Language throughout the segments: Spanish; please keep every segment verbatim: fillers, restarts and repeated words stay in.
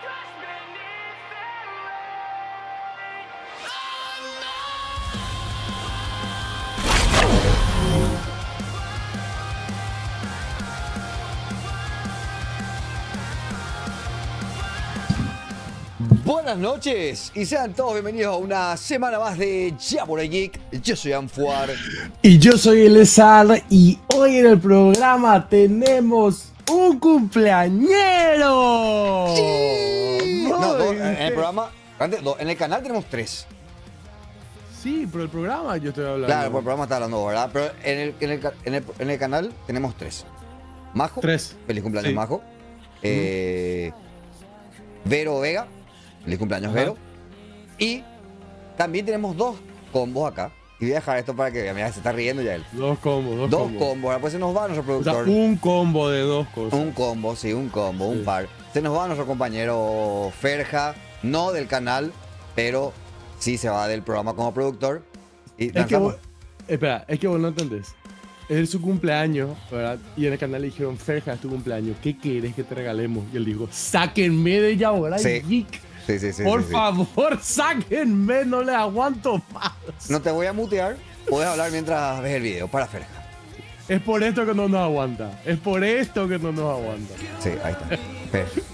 Buenas noches y sean todos bienvenidos a una semana más de Ya por el Geek. Yo soy Anfuar. Y yo soy Elezar y hoy en el programa tenemos un cumpleañero. Sí. No, dos, en el programa, antes, dos, en el canal tenemos tres. Sí, pero el programa yo estoy hablando. Claro, por el programa está hablando, ¿verdad? Pero en el, en el, en el, en el canal tenemos tres. Majo. Tres. Feliz cumpleaños, sí. Majo. Eh, Vero Vega. Feliz cumpleaños, Ajá. Vero. Y también tenemos dos combos acá. Y voy a dejar esto para que vean. Mira, se está riendo ya él. Dos combos, dos, dos combos. Dos combos. Ahora pues se nos va nuestro productor. O sea, un combo de dos cosas. Un combo, sí, un combo, sí. un par. Se nos va nuestro compañero Ferja, no del canal, pero sí se va del programa como productor. Y es que vos, espera, es que vos no entendés. Es su cumpleaños, ¿verdad? Y en el canal le dijeron, Ferja, es tu cumpleaños, ¿qué quieres que te regalemos? Y él dijo, sáquenme de ya ahora, sí. geek. Sí, sí, sí, Por sí, favor, sí. sáquenme, no le aguanto más. No te voy a mutear, puedes hablar mientras ves el video, para Ferja. Es por esto que no nos aguanta, es por esto que no nos aguanta. Sí, ahí está. Ferja.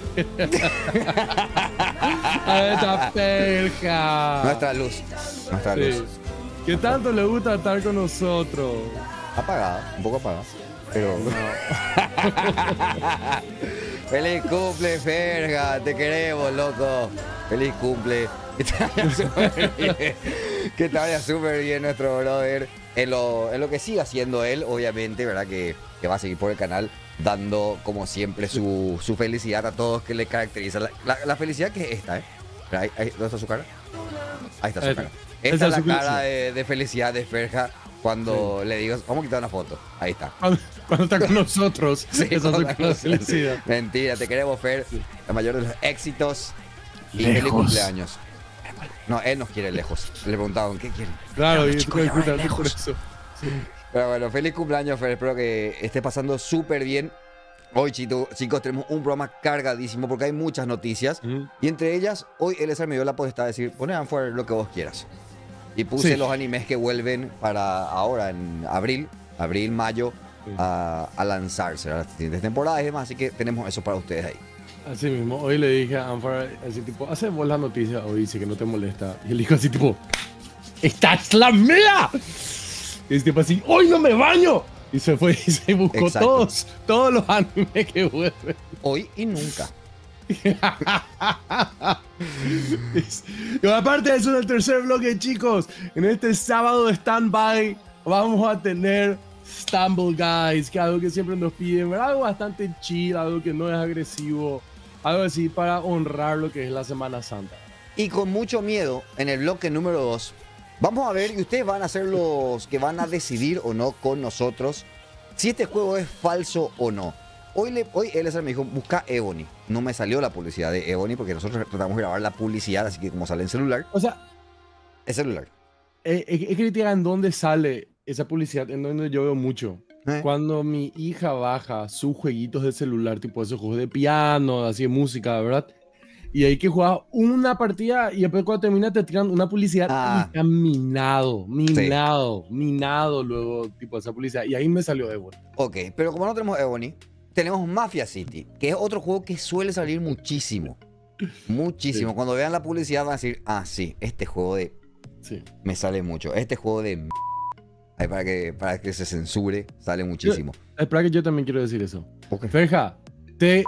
Ahí está Ferja. Nuestra luz, nuestra sí. luz. ¿Qué tanto le gusta estar con nosotros? Apagada, un poco apagada, pero... No. Feliz cumple, Ferja, te queremos, loco. Feliz cumple. Que te vaya súper bien. Que te vaya súper bien nuestro brother. En lo, en lo que siga haciendo él, obviamente, ¿verdad? Que, que va a seguir por el canal dando, como siempre, su, su felicidad a todos que le caracteriza. La, la, la felicidad que es esta, ¿eh? Ahí, ahí, ¿dónde está su cara? Ahí está su cara. Esta es la cara de, de felicidad de Ferja. Cuando sí. le digo, vamos a quitar una foto. Ahí está. Cuando, cuando está con nosotros. Sí, esa es la felicidad. Mentira, te queremos, Fer. Sí. La mayor de los éxitos. Y lejos. Feliz cumpleaños. No, él nos quiere lejos. Le preguntaban, ¿qué quieren? Claro, no, y chicos, tú escuchas lejos. por eso. Sí. Pero bueno, feliz cumpleaños, Fer. Espero que esté pasando súper bien. Hoy, chicos, chicos, tenemos un programa cargadísimo porque hay muchas noticias. Mm. Y entre ellas, hoy Elezar me dio la potestad de decir, poné Anfuar lo que vos quieras. Y puse sí. los animes que vuelven para ahora, en abril, abril, mayo, sí. a, a lanzarse a las siguientes temporadas y demás. Así que tenemos eso para ustedes ahí. Así mismo, hoy le dije a Anfar, así tipo, hace vos la noticia hoy, dice que no te molesta. Y él dijo así tipo, ¡esta es la mía! Y es tipo así, ¡hoy no me baño! Y se fue y se buscó Exacto. todos, todos los animes que vuelven. Hoy y nunca. Y aparte de eso, en el tercer bloque, chicos, en este sábado de stand-by vamos a tener Stumble Guys, que es algo que siempre nos piden, algo bastante chill, algo que no es agresivo, algo así para honrar lo que es la Semana Santa. Y con mucho miedo, en el bloque número dos, vamos a ver, y ustedes van a ser los que van a decidir o no con nosotros si este juego es falso o no. Hoy, le, hoy Elezar me dijo, busca Ebony. No me salió la publicidad de Ebony porque nosotros tratamos de grabar la publicidad, así que como sale en celular. O sea, es celular. Es, es que te digan dónde sale esa publicidad, en donde yo veo mucho. ¿Eh? Cuando mi hija baja sus jueguitos de celular, tipo esos juegos de piano, así de música, ¿verdad? Y hay que jugar una partida y después cuando termina te tiran una publicidad ah. y está minado, minado, sí. minado luego, tipo esa publicidad. Y ahí me salió Ebony. Ok, pero como no tenemos Ebony, tenemos Mafia City, que es otro juego que suele salir muchísimo. Muchísimo. Sí. Cuando vean la publicidad van a decir, ah, sí, este juego de... Sí. Me sale mucho. Este juego de... Ahí para que, para que se censure, sale muchísimo. Yo, espera que yo también quiero decir eso. Okay. Ferja, te...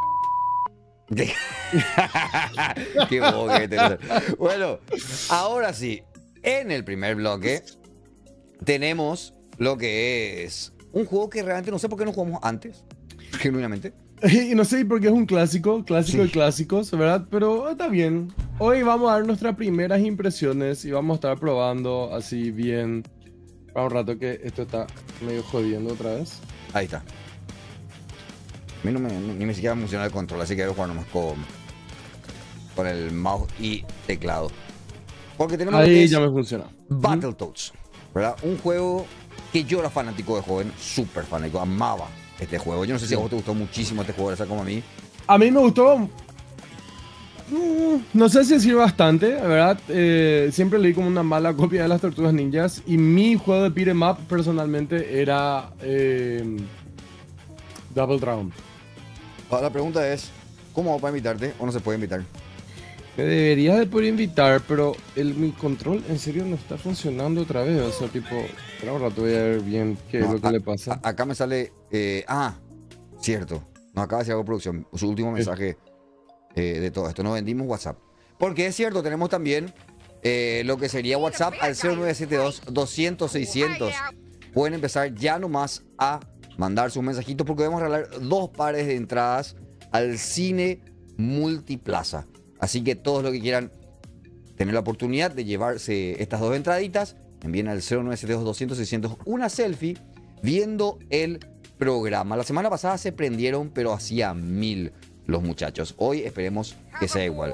Qué boca que te... Bueno, ahora sí, en el primer bloque tenemos lo que es un juego que realmente no sé por qué no jugamos antes. Genuinamente. Y no sé por qué es un clásico, clásico sí. de clásicos, ¿verdad? Pero está bien. Hoy vamos a dar nuestras primeras impresiones y vamos a estar probando así bien. Para un rato que esto está medio jodiendo otra vez. Ahí está. A mí no me, ni me siquiera funciona el control, así que voy a jugar nomás con, con el mouse y teclado. Porque tenemos ahí ya me funciona. Battletoads, ¿verdad? Un juego que yo era fanático de joven, súper fanático, amaba este juego. Yo no sé si a vos te gustó muchísimo este juego, ¿sabes? Como a mí. A mí me gustó Mm, No sé si decir bastante, la verdad. Eh, siempre leí como una mala copia de las Tortugas Ninjas. Y mi juego de beat 'em up personalmente era eh, Double Dragon. Ahora la pregunta es, ¿cómo hago para invitarte o no se puede invitar? Me deberías de poder invitar, pero el, mi control en serio no está funcionando otra vez. O sea, tipo, pero ahora te voy a ver bien qué No, es lo que a- le pasa. a- acá me sale, eh, ah, cierto, nos acaba de decir algo producción, su último mensaje eh, de todo esto, nos vendimos WhatsApp. Porque es cierto, tenemos también eh, lo que sería WhatsApp al cero nueve siete dos, doscientos, seiscientos. Pueden empezar ya nomás a mandar sus mensajitos porque vamos a regalar dos pares de entradas al cine Multiplaza. Así que todos los que quieran tener la oportunidad de llevarse estas dos entraditas, envíen al cero nueve siete dos, doscientos, seiscientos una selfie viendo el programa. La semana pasada se prendieron, pero hacía mil los muchachos. Hoy esperemos que sea igual.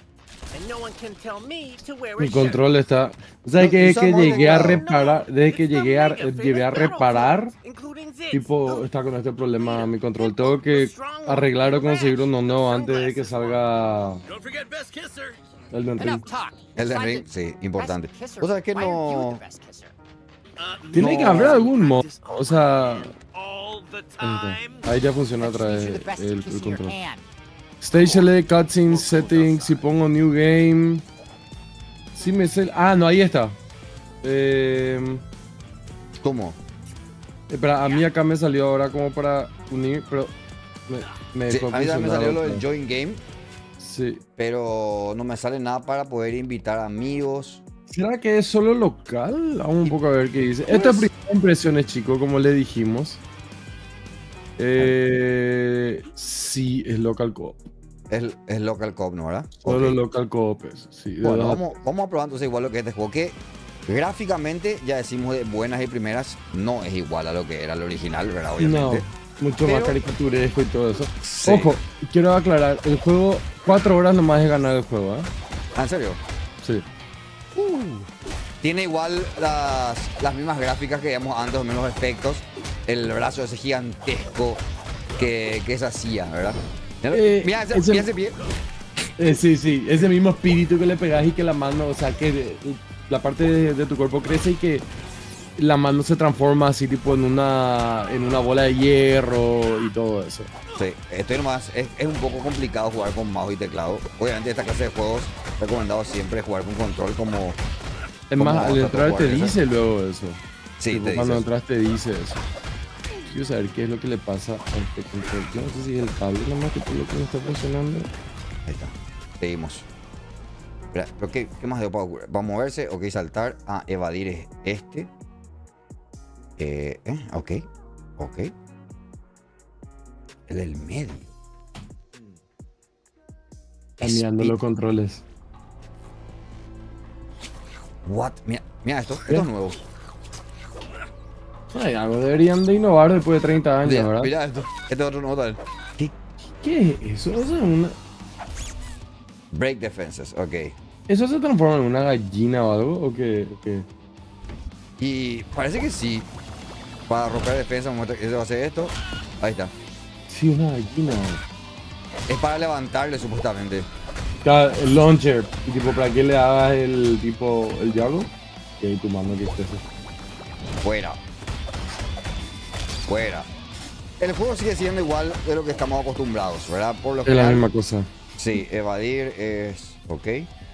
Mi control está. O sea, No, que, no que somos llegué a teclado. reparar. Desde que llegué a, llegué a reparar, tipo, está con este problema mi control. Tengo que arreglar o conseguir uno nuevo antes de que salga el Elden Ring. Elden Ring, sí, importante. O sea, que no... Tiene No. que haber algún modo. O sea, ahí está. Ahí ya funciona otra vez el, el control. Stage Select, Cutscenes, Settings. Si pongo New Game. Si me sé. Ah, no, ahí está. Eh, ¿Cómo? espera, a mí acá me salió ahora como para unir, pero me, me Sí, dejó a mí también me funcionar salió lo otra. del Join Game, Sí. pero no me sale nada para poder invitar amigos. ¿Será que es solo local? Vamos un poco a ver qué dice. Esta es primera impresiones, chicos, como le dijimos. Eh, sí, es local co-op. Es, es local co-op, ¿no? ¿Verdad? Solo Ok. local co-op es, sí. de Bueno, verdad. vamos, vamos a probar entonces igual lo que es este juego, que gráficamente, ya decimos de buenas y primeras, no es igual a lo que era el original, ¿verdad? No, Obviamente. mucho Pero- más caricaturesco y todo eso. Sí. Ojo, quiero aclarar, el juego, cuatro horas nomás de ganar el juego, ¿eh? Ah, ¿en serio? Sí. Tiene igual las, las mismas gráficas que veíamos antes, los mismos efectos. El brazo ese gigantesco que, que se hacía, ¿verdad? Eh, mira ese, ese- mira ese pie. Eh, sí, sí, ese mismo espíritu que le pegas y que la mano, o sea, que de- la parte de, de tu cuerpo crece y que la mano se transforma así tipo en una, en una bola de hierro y todo eso. Sí, estoy nomás, es, es un poco complicado jugar con mouse y teclado. Obviamente esta clase de juegos recomendado siempre jugar con control como... Es ¿Cómo más, vas al a entrar jugar te eso? dice luego eso. Sí, Tipo, te cuando dices. entras te dice eso. Quiero saber qué es lo que le pasa a este control. Yo no sé si es el cable nomás que por lo que no está funcionando. Ahí está. Seguimos. Espera, ¿pero qué, qué más debo para ocurrir? ¿Va a moverse? Ok, saltar. Ah, evadir es este. Eh, eh, ok. Ok. El del medio. Cambiando Speed. los controles. What? Mira, mira esto. ¿Qué? Esto es nuevo. Ay, algo deberían de innovar después de treinta años, Mira, ¿verdad? mira esto. Este es otro nuevo tal. ¿Qué? ¿Qué es eso? O sea, una... Break defenses. Ok. ¿Eso se transforma en una gallina o algo? ¿O qué? ¿O qué? Y parece que sí. Para romper defensa, muestra que se va a hacer esto. Ahí está. Sí, una gallina. Es para levantarle supuestamente. Claro, el launcher. Y tipo, para que le hagas el tipo, el diablo. Y ahí tu mano que esté así. Fuera. Fuera. El juego sigue siendo igual de lo que estamos acostumbrados, ¿verdad? Por lo Es la general. misma cosa. Sí, evadir es... Ok.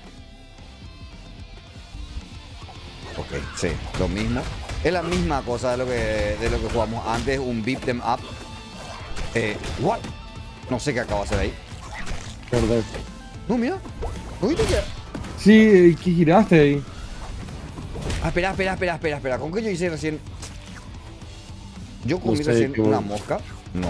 Ok, sí, lo mismo. Es la misma cosa de lo que, de lo que jugamos antes, un beat them up. Eh, what? No sé qué acabo de hacer ahí. Verdad. No, mira. ¿No viste que...? Sí, ¿qué giraste ahí? Ah, espera, espera, espera, espera, espera. ¿Con qué yo hice recién? Yo comí No sé, recién qué una bueno. mosca. No.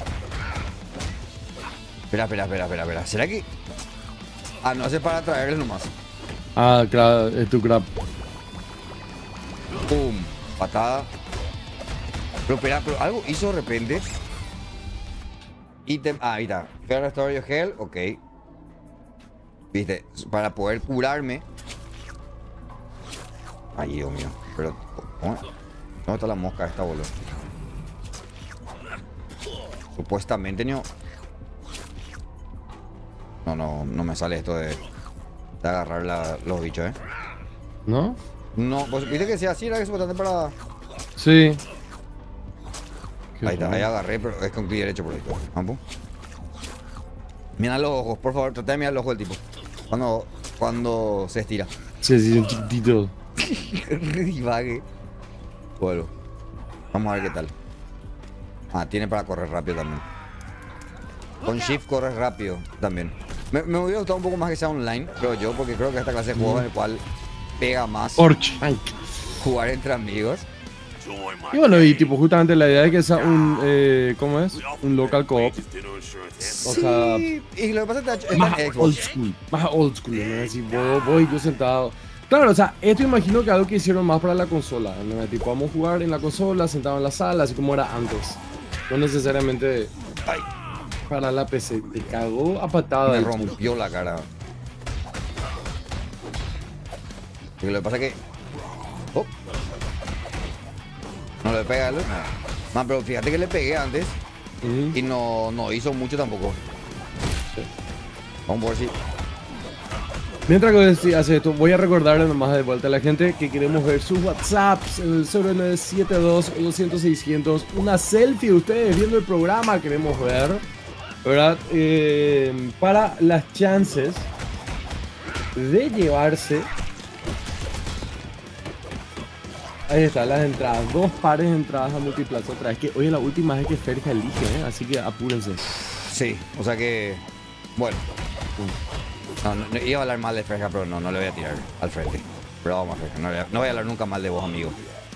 Espera, espera, espera, espera, espera. ¿Será que...? Ah, no, hace para traerle nomás. Ah, claro, es tu crap. Pum. Patada. Pero espera, pero algo hizo de repente. Ítem. Ah, ahí está. Fair Restore Your Health. Ok. Viste, para poder curarme. Ay, Dios mío. Pero, ¿cómo? ¿Dónde está la mosca esta, boludo? Supuestamente, no. No, no, no me sale esto de, de agarrar la, los bichos, ¿eh? ¿No? No, pues viste que sea así, era que supuestamente para... Sí. Ahí está, ahí agarré, pero es con clic derecho por ahí. Vamos. Mira los ojos, por favor, trata de mirar los ojos del tipo. Cuando, cuando se estira. Sí, sí, un chiquitito. Divague. Vuelvo. Vamos a ver qué tal. Ah, tiene para correr rápido también. Con Shift corres rápido también. Me, me hubiera gustado un poco más que sea online, creo yo, porque creo que esta clase de juegos en el cual pega más jugar entre amigos. Y bueno, y tipo, justamente la idea de que sea un, eh, ¿cómo es? Un local co-op. O Sí, sea, y lo que pasa es que está más en Xbox. old school, más old school, ¿no? Así, voy, voy yo sentado. Claro, o sea, esto imagino que algo que hicieron más para la consola, ¿no? Tipo, vamos a jugar en la consola, sentado en la sala, así como era antes. No necesariamente Ay, para la P C. Te cagó a patada. me el rompió la cara. Y lo que pasa es que... Oh. No le pega, ¿no? Man, pero fíjate que le pegué antes Ujú. y no, no hizo mucho tampoco. Vamos a ver si... Mientras que hace esto, voy a recordarle nomás de vuelta a la gente que queremos ver sus WhatsApps en el cero nueve siete dos, doscientos, seiscientos. Una selfie de ustedes viendo el programa queremos ver, ¿verdad? Eh, para las chances de llevarse... Ahí está, las entradas. Dos pares de entradas a Multiplaza otra vez. Que hoy es la última vez que Ferja elige, ¿eh? Así que apúrense. Sí, o sea que... Bueno. No, no, no, iba a hablar mal de Fresca, pero no, no le voy a tirar al frente. Pero vamos a Fresca, no, le- no voy a hablar nunca mal de vos, amigo.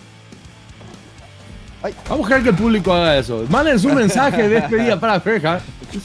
Ay, Vamos a dejar que el público haga eso. Manden su mensaje de despedida para Ferja.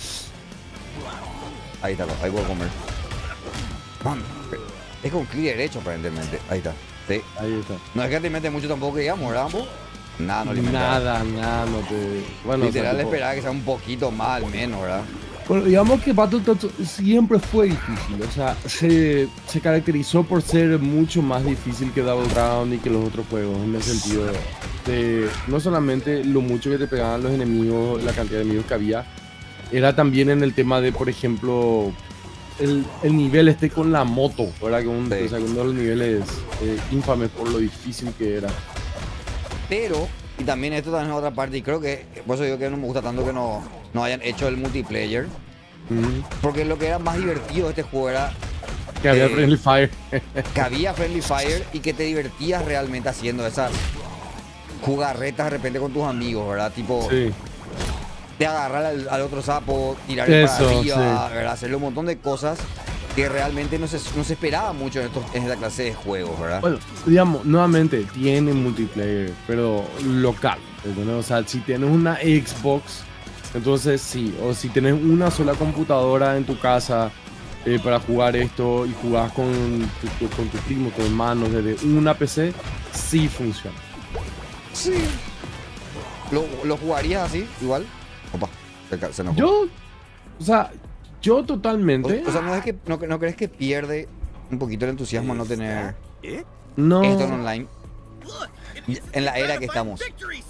ahí está, ahí puedo comer. Man, es con clic derecho aparentemente. Ahí está. Sí. Ahí está. No es que te mete mucho tampoco que digamos, ¿verdad, Ambo? Nada, no le mete. Nada, nada, no te... Bueno, Literal, o sea, tipo- esperaba que sea un poquito más al menos, ¿verdad? Bueno, digamos que Battletoads siempre fue difícil, o sea, se, se caracterizó por ser mucho más difícil que Double Round y que los otros juegos, en el sentido de no solamente lo mucho que te pegaban los enemigos, la cantidad de enemigos que había, era también en el tema de, por ejemplo, el, el nivel este con la moto, ¿verdad? Que un, Sí. o sea, uno de los niveles eh, infames por lo difícil que era. Pero, y también esto también es otra parte, y creo que, por eso digo que no me gusta tanto que no, no hayan hecho el multiplayer, Mm. porque lo que era más divertido de este juego era Que había Eh, Friendly Fire. que había Friendly Fire y que te divertías realmente haciendo esas jugarretas de repente con tus amigos, ¿verdad? Tipo, Sí. de agarrar al, al otro sapo, tirarle para Eso, arriba, ¿verdad? Hacerle un montón de cosas que realmente no se, no se esperaba mucho en, estos, en esta clase de juegos, ¿verdad? Bueno, digamos, nuevamente, tiene multiplayer, pero local. ¿Entendés? O sea, si tienes una Xbox, entonces sí. O si tienes una sola computadora en tu casa eh, para jugar esto y jugás con tu, tu- con tu primo, tu hermano desde una P C, sí funciona. Sí. ¿Lo, lo jugarías así, igual? Opa, se, ca- se enojó. Yo, o sea, yo O, totalmente. o sea, ¿no, es que, no, no crees que pierde un poquito el entusiasmo no tener No. esto en online? En la era que estamos.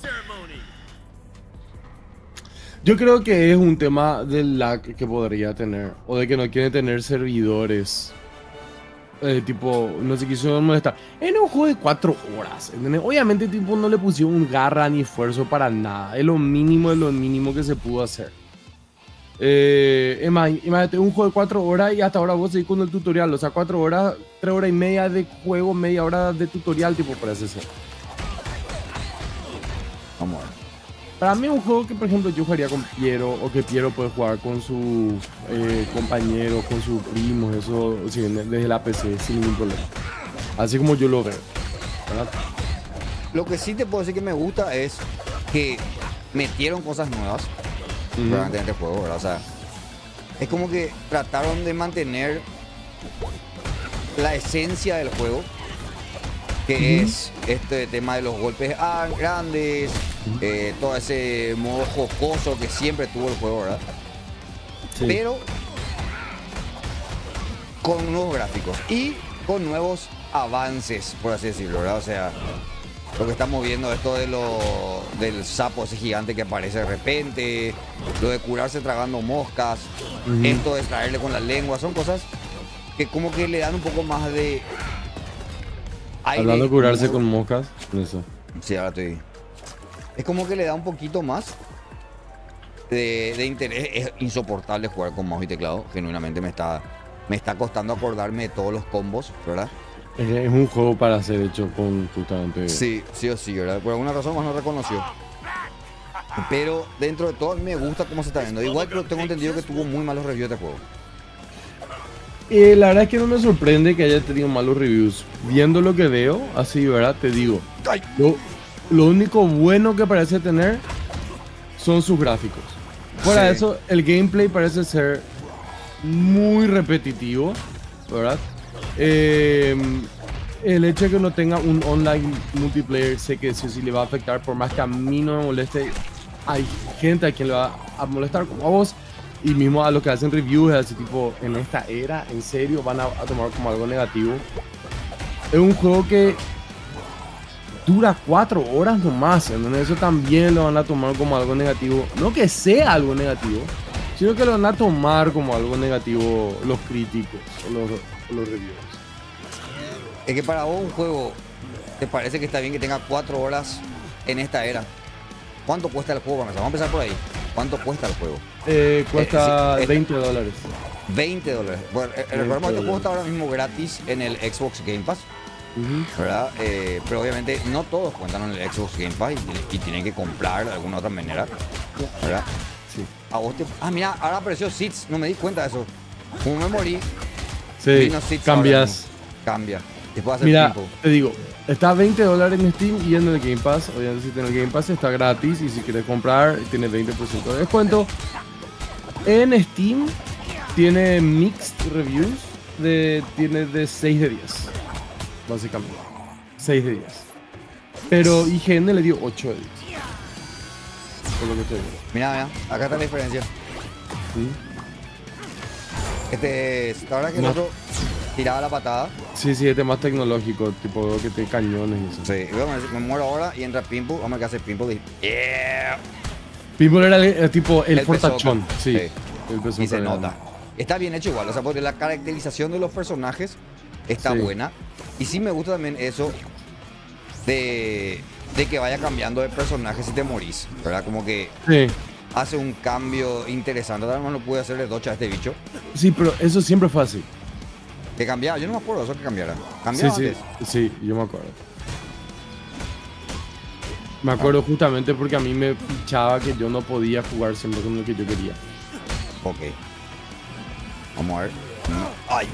Yo creo que es un tema del lag que podría tener. O de que no quiere tener servidores. Eh, tipo, no se quiso molestar. En un juego de cuatro horas. ¿Entendés? Obviamente, tipo, no le pusieron garra ni esfuerzo para nada. Es lo mínimo de lo mínimo que se pudo hacer. Eh, es más, imagínate un juego de cuatro horas y hasta ahora vos seguís con el tutorial. O sea, cuatro horas, tres horas y media de juego, media hora de tutorial, tipo, parece ser. Vamos a ver. Para mí es un juego que, por ejemplo, yo jugaría con Piero o que Piero puede jugar con sus eh, compañeros, con sus primos, eso, sí, desde la P C, sin ningún problema. Así como yo lo veo, ¿verdad? Lo que sí te puedo decir que me gusta es que metieron cosas nuevas Ujú. realmente en este juego, ¿verdad? O sea, es como que trataron de mantener la esencia del juego, que Ujú. es este tema de los golpes ah, grandes, eh, todo ese modo jocoso que siempre tuvo el juego, ¿verdad? Sí. Pero con nuevos gráficos y con nuevos avances, por así decirlo, ¿verdad? O sea, Lo que estamos viendo, esto de lo, del sapo ese gigante que aparece de repente, lo de curarse tragando moscas, uh-huh. esto de traerle con la lengua, son cosas que como que le dan un poco más de aire. Hablando de curarse como... con moscas, eso. Sí, ahora estoy. Es como que le da un poquito más de, de interés. Es insoportable jugar con mouse y teclado. Genuinamente me está, me está costando acordarme de todos los combos, ¿verdad? Es un juego para ser hecho con justamente... Sí, sí o sí, ¿verdad? Por alguna razón más no reconoció. Pero dentro de todo me gusta cómo se está viendo. Igual pero tengo entendido que tuvo muy malos reviews de este juego. Eh, la verdad es que no me sorprende que haya tenido malos reviews. Viendo lo que veo, así, ¿verdad? Te digo. Lo, lo único bueno que parece tener son sus gráficos. Fuera de eso, el gameplay parece ser muy repetitivo, ¿verdad? Eh, el hecho de que no tenga un online multiplayer sé que sí, sí le va a afectar, por más que a mí no me moleste. Hay gente a quien le va a molestar, como a vos, y mismo a los que hacen reviews, así tipo, en esta era, en serio, van a, a tomar como algo negativo. Es un juego que dura cuatro horas nomás, entonces eso también lo van a tomar como algo negativo. No que sea algo negativo, sino que lo van a tomar como algo negativo los críticos o los, o los reviewers. Es que para vos un juego, ¿te parece que está bien que tenga cuatro horas en esta era? ¿Cuánto cuesta el juego? Vamos a empezar por ahí. ¿Cuánto cuesta el juego? Eh, cuesta eh, sí, veinte dólares. veinte dólares. Bueno, el recordemos que este juego está ahora mismo gratis en el Xbox Game Pass. Uh-huh. ¿Verdad? Eh, pero obviamente no todos cuentan en el Xbox Game Pass y, y tienen que comprar de alguna otra manera. ¿Verdad? Sí. A vos te... Ah, mira, ahora apareció Seeds. No me di cuenta de eso. Como me morí. Sí, cambias. Cambia. Después hacer mira, tiempo. Te digo, está a veinte dólares en Steam y en el Game Pass. Obviamente si tienes el Game Pass está gratis y si quieres comprar tiene veinte por ciento de descuento. En Steam tiene mixed reviews, de, tiene de seis de diez. Básicamente. seis de diez. Pero I G N le dio ocho de diez. Por lo que estoy viendo. Mira, mira, acá está la diferencia. ¿Sí? Este, la verdad que no. El otro tiraba la patada. Sí, sí, este es más tecnológico, tipo que te cañones y eso. Sí, me, me muero ahora y entra Pimple. Vamos a ver qué hace Pimple y... Yeah. Pimple era el, el tipo el, el fortachón. Sí, sí. El y se nota. Está bien hecho igual, o sea, porque la caracterización de los personajes está sí. buena. Y sí me gusta también eso de, de que vaya cambiando de personaje si te morís, ¿verdad? Como que sí. hace un cambio interesante. Además no pude hacerle docha a este bicho. Sí, pero eso siempre fue así. Que cambiaba, yo no me acuerdo de eso que cambiara. ¿Cambiaba sí, antes? Sí, sí, yo me acuerdo. Me acuerdo ah. justamente porque a mí me pichaba que yo no podía jugar siempre con lo que yo quería. Ok. Vamos a ver. ¡Ay!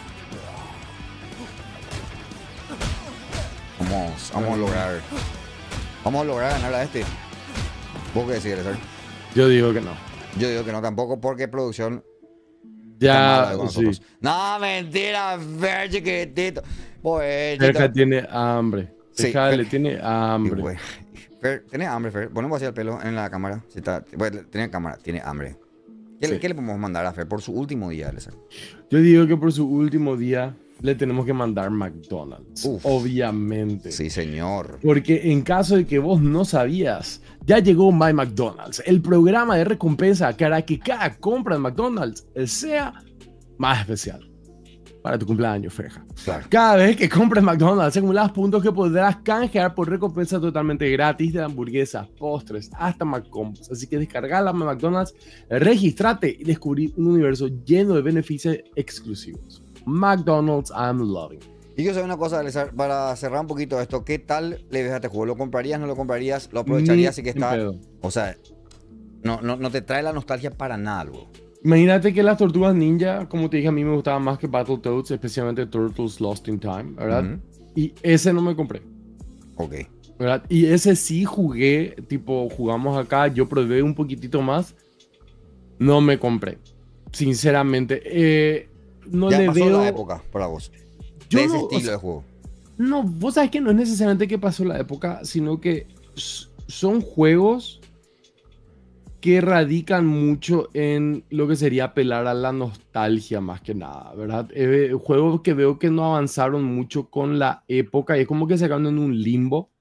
Vamos, vamos a lograr. Vamos a lograr ganar a este. ¿Vos qué decís, César? Yo digo que no. Yo digo que no tampoco porque producción. Ya, sí. No, mentira, Fer, chiquitito. Pues, Ferja tiene hambre. Sí, Ferja le tiene hambre. Wey. Fer, ¿tenés hambre, Fer? Ponemos así el pelo en la cámara. Si está, bueno, tiene cámara, tiene hambre. ¿Qué, sí. ¿Qué le podemos mandar a Fer por su último día, César? Yo digo que por su último día le tenemos que mandar McDonald's. Uf, obviamente. Sí, señor. Porque en caso de que vos no sabías, ya llegó My McDonald's, el programa de recompensa que hará que cada compra en McDonald's sea más especial. Para tu cumpleaños, Ferja. Claro. Cada vez que compres McDonald's, acumulas puntos que podrás canjear por recompensa totalmente gratis de hamburguesas, postres, hasta McCombos. Así que descarga la McDonald's, registrate y descubrí un universo lleno de beneficios exclusivos. McDonald's, I'm loving. Y yo sé una cosa, César, para cerrar un poquito esto, ¿qué tal le ves a este juego? ¿Lo comprarías, no lo comprarías? ¿Lo aprovecharías? Así que está... O sea, no, no, no te trae la nostalgia para nada, luego. Imagínate que las Tortugas Ninja, como te dije, a mí me gustaban más que Battletoads, especialmente Turtles Lost in Time, ¿verdad? Uh-huh. Y ese no me compré. Ok. ¿Verdad? Y ese sí jugué, tipo, jugamos acá, yo probé un poquitito más, no me compré, sinceramente. Eh, no ya le pasó veo... la época para vos, yo de ese no, estilo o sea, de juego. No, vos sabés que no es necesariamente que pasó la época, sino que son juegos que radican mucho en lo que sería apelar a la nostalgia más que nada, ¿verdad? Eh, juegos que veo que no avanzaron mucho con la época y es como que se quedaron en un limbo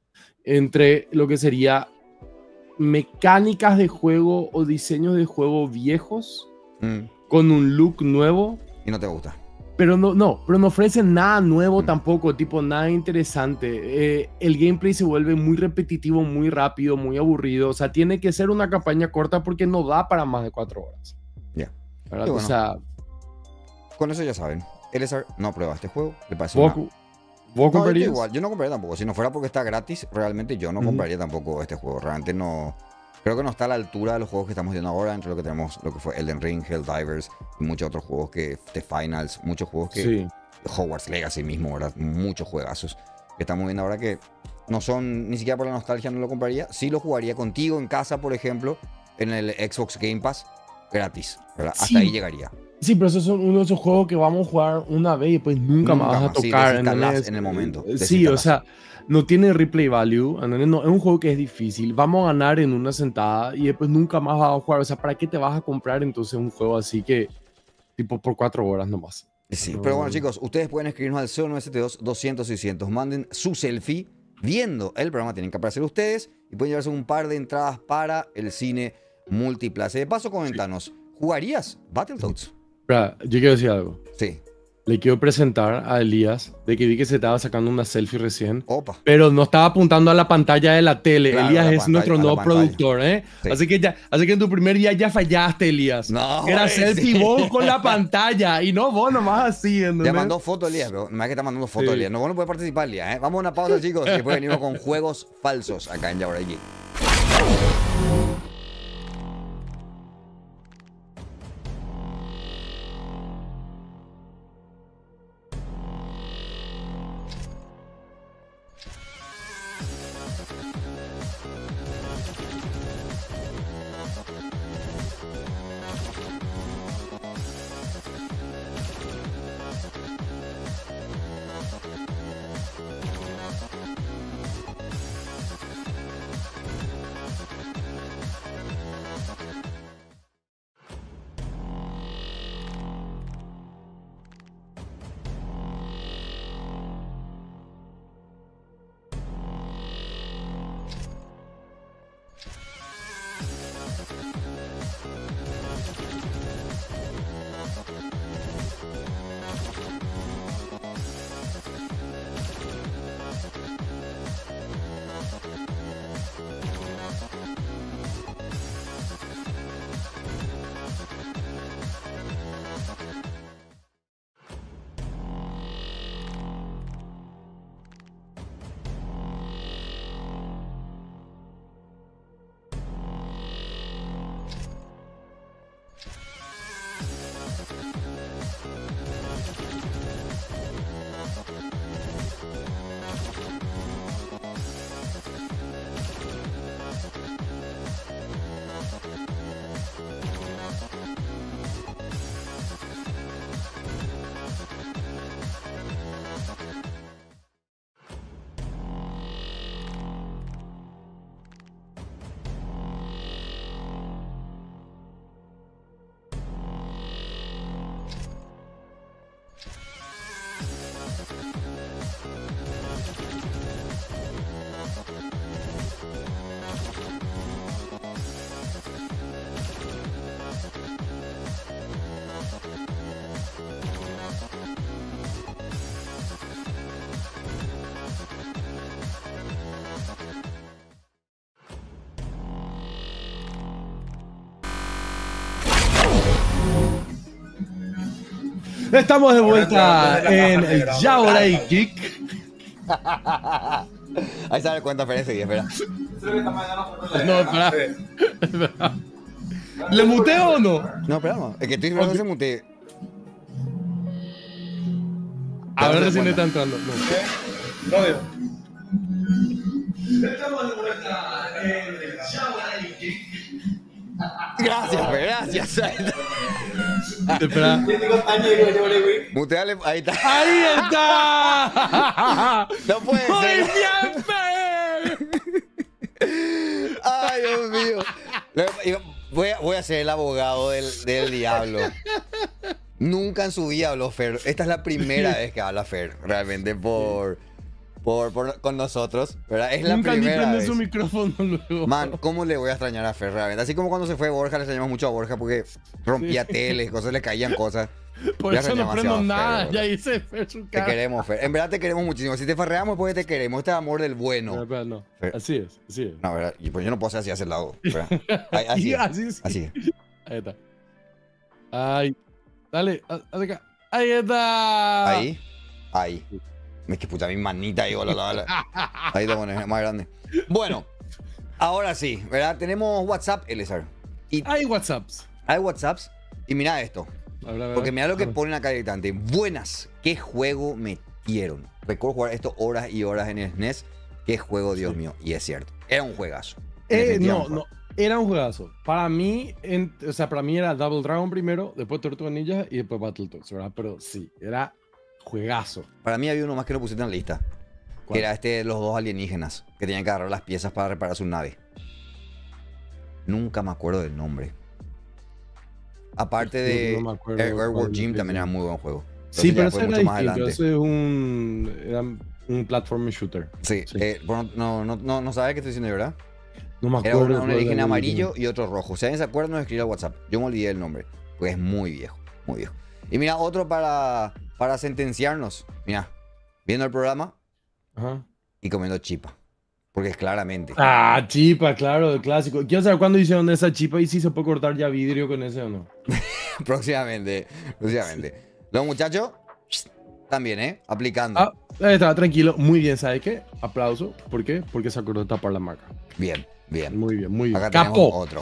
entre lo que sería mecánicas de juego o diseños de juego viejos mm. con un look nuevo. Y no te gusta. Pero no, no, pero no ofrecen nada nuevo mm. tampoco, tipo nada interesante. Eh, el gameplay se vuelve muy repetitivo, muy rápido, muy aburrido. O sea, tiene que ser una campaña corta porque no da para más de cuatro horas. Ya. Yeah. Bueno, o sea, con eso ya saben. Elezar no prueba este juego. Le parece ¿Vos, una... ¿vos comprarías? No, igual, yo no compraría tampoco. Si no fuera porque está gratis, realmente yo no mm. compraría tampoco este juego. Realmente no... Creo que no está a la altura de los juegos que estamos viendo ahora, entre lo que tenemos, lo que fue Elden Ring, Helldivers, y muchos otros juegos que, The Finals, muchos juegos que, sí. Hogwarts Legacy mismo, ¿verdad? Muchos juegazos que estamos viendo ahora que no son, ni siquiera por la nostalgia no lo compraría. Sí lo jugaría contigo en casa, por ejemplo, en el Xbox Game Pass, gratis, ¿verdad? Sí. Hasta ahí llegaría. Sí, pero esos son uno de esos juegos que vamos a jugar una vez y después nunca, nunca más vas a tocar. Sí, desinstalás en el momento. Sí, o sea, no tiene replay value. No, es un juego que es difícil. Vamos a ganar en una sentada y después nunca más vas a jugar. O sea, ¿para qué te vas a comprar entonces un juego así que, tipo, por cuatro horas nomás? Sí, no. Pero bueno, chicos, ustedes pueden escribirnos al cero nueve siete dos, doscientos, seiscientos. Manden su selfie viendo el programa. Tienen que aparecer ustedes y pueden llevarse un par de entradas para el cine Multiplaza. De paso, comentanos, ¿jugarías Battletoads? Yo quiero decir algo. Sí. Le quiero presentar a Elías de que vi que se estaba sacando una selfie recién. Opa. Pero no estaba apuntando a la pantalla de la tele. Claro, Elías es pantalla, nuestro nuevo productor, ¿eh? Sí. Así, que ya, así que en tu primer día ya fallaste, Elías. No, Era güey, selfie sí. vos con la pantalla y no vos nomás así. ¿entendés? Ya mandó foto Elías, pero más que está mandando foto Sí. Elías. No, vos no puedes participar, Elías, ¿eh? Vamos a una pausa, chicos. Y después venimos con juegos falsos acá en Ya Hora Geek. Estamos de vuelta en Ya Hora Geek. Ahí se da cuenta, Pérez, y espera. No, espera. espera. ¿Le muteo o no? No, espera, no. Es que estoy esperando que se mutee. A ver, recién está entrando. No. No veo. Estamos de vuelta en Ya Hora Geek. Gracias, Fer, gracias. Espera. Muteale, ahí está. ¡Ahí está! No puede ¡Muy ser. bien, Fer! Ay, Dios mío. Voy a, voy a ser el abogado del, del diablo. Nunca en su vida habló Fer. Esta es la primera vez que habla Fer, realmente, por... por, por, con nosotros, ¿verdad? Es la Nunca ni primera prende vez. su micrófono luego. Man, ¿cómo le voy a extrañar a Fer realmente? Así como cuando se fue Borja, le extrañamos mucho a Borja porque rompía Sí. teles, cosas, le caían cosas. Por Ya eso no extrañamos prendo demasiado a nada. Fer, Ya boludo. hice Fer su Te cara. queremos, Fer. En verdad te queremos muchísimo. Si te farreamos es porque te queremos. Este es amor del No, bueno. espera, no. Fer. Así es, así es. No, ¿verdad? Y pues yo no puedo ser así hacia el lado. ¿verdad? Ahí- Así Y es. así sí. Así es. Ahí está. Ay. Dale, haz haz acá. Ahí está. Ahí. Ahí. Es que puta mi manita ahí, hola, hola, hola. Ahí te pones, más grande. Bueno, ahora sí, ¿verdad? Tenemos WhatsApp, Elizar. Y Hay WhatsApps. hay WhatsApps. Y mira esto. A ver, a ver. Porque mira lo que A ver. ponen acá directamente. Buenas. ¿Qué juego metieron? Recuerdo jugar esto horas y horas en el S N E S. ¿Qué juego, Dios Sí. mío? Y es cierto. Era un juegazo. Eh, Definitivamente no, un no. Era un juegazo. Para mí, en- o sea, para mí era Double Dragon primero, después Tortuga Ninja y después Battletoads, ¿verdad? Pero sí, era juegazo. juego. Para mí había uno más que lo pusiste en la lista. ¿Cuál? Que era este de los dos alienígenas. Que tenían que agarrar las piezas para reparar su nave. Nunca me acuerdo del nombre. Aparte de No me acuerdo Air- Airworld cuál Gym es. también era muy buen juego. Sí, Entonces ya pero fue ese era mucho más distinto. adelante. Ese es un, era un platform shooter. Sí, Sí. eh, bueno, no, no, no, no sabes qué estoy diciendo, ¿verdad? No me Era acuerdo. uno, un cuál alienígena era el amarillo último. y otro rojo. Si alguien se acuerda, nos escribe al WhatsApp. Yo me olvidé el nombre, porque es muy viejo, muy viejo. Y mira, otro para, para sentenciarnos. Mira, viendo el programa Ajá. y comiendo chipa. Porque claramente, Ah, chipa, claro, el clásico. Quiero saber cuándo hicieron esa chipa y si se puede cortar ya vidrio con ese o no. próximamente, próximamente. Los muchachos también, ¿eh? Aplicando. Ah, ahí está, tranquilo. Muy bien, ¿sabe qué? Aplauso. ¿Por qué? Porque se acordó de tapar la marca. Bien, bien. Muy bien, muy bien. Acá tenemos Capo. otro. Ahí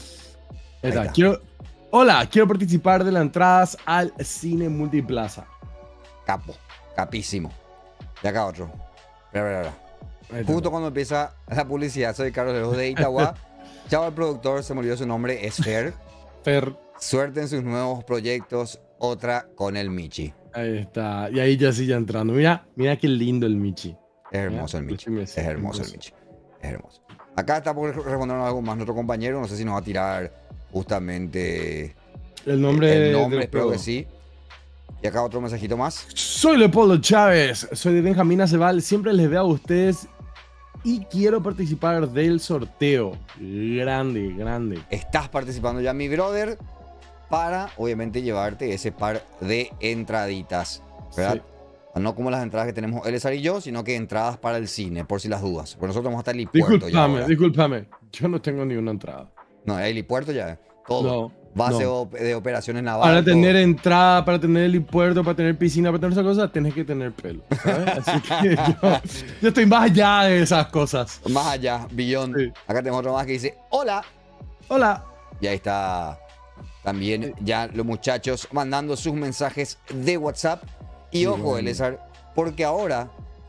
Ahí está. está. Quiero... Hola, quiero participar de las entradas al cine multiplaza. Capo, capísimo. Y acá otro. Mira, mira, mira. Ahí está. Justo cuando empieza la publicidad, soy Carlos Lejos de Itagua. Chao al productor, se me olvidó su nombre, es Fer. Fer. Suerte en sus nuevos proyectos, otra con el Michi. Ahí está. Y ahí ya sí ya entrando. Mira, mira qué lindo el Michi. Es hermoso el Mira, Michi. escúchame, Es es hermoso el hermoso. Michi. Es hermoso. Acá está por respondernos algo más nuestro compañero. No sé si nos va a tirar justamente El nombre. el nombre, del espero juego. que sí. Y acá otro mensajito más. Soy Leopoldo Chávez, soy de Benjamín Aceval, siempre les veo a ustedes y quiero participar del sorteo. Grande, grande. Estás participando ya, mi brother, para obviamente llevarte ese par de entraditas, ¿verdad? No como las entradas que tenemos Elezar y yo, sino que entradas para el cine, por si las dudas. Porque nosotros vamos a estar en helipuerto ya. Discúlpame, ahora. discúlpame. Yo no tengo ni una entrada. No, hay helipuerto ya. Todo. No. Base no. op- de operaciones navales. Para todo. tener entrada, para tener helipuerto, para tener piscina, para tener esas cosas, tienes que tener pelo. ¿sabes? Así que yo, yo estoy más allá de esas cosas. Más allá, billón. Sí. Acá tenemos otro más que dice, hola. Hola. Y ahí está también ya los muchachos mandando sus mensajes de WhatsApp. Y Sí, ojo, bueno. Elezar, porque ahora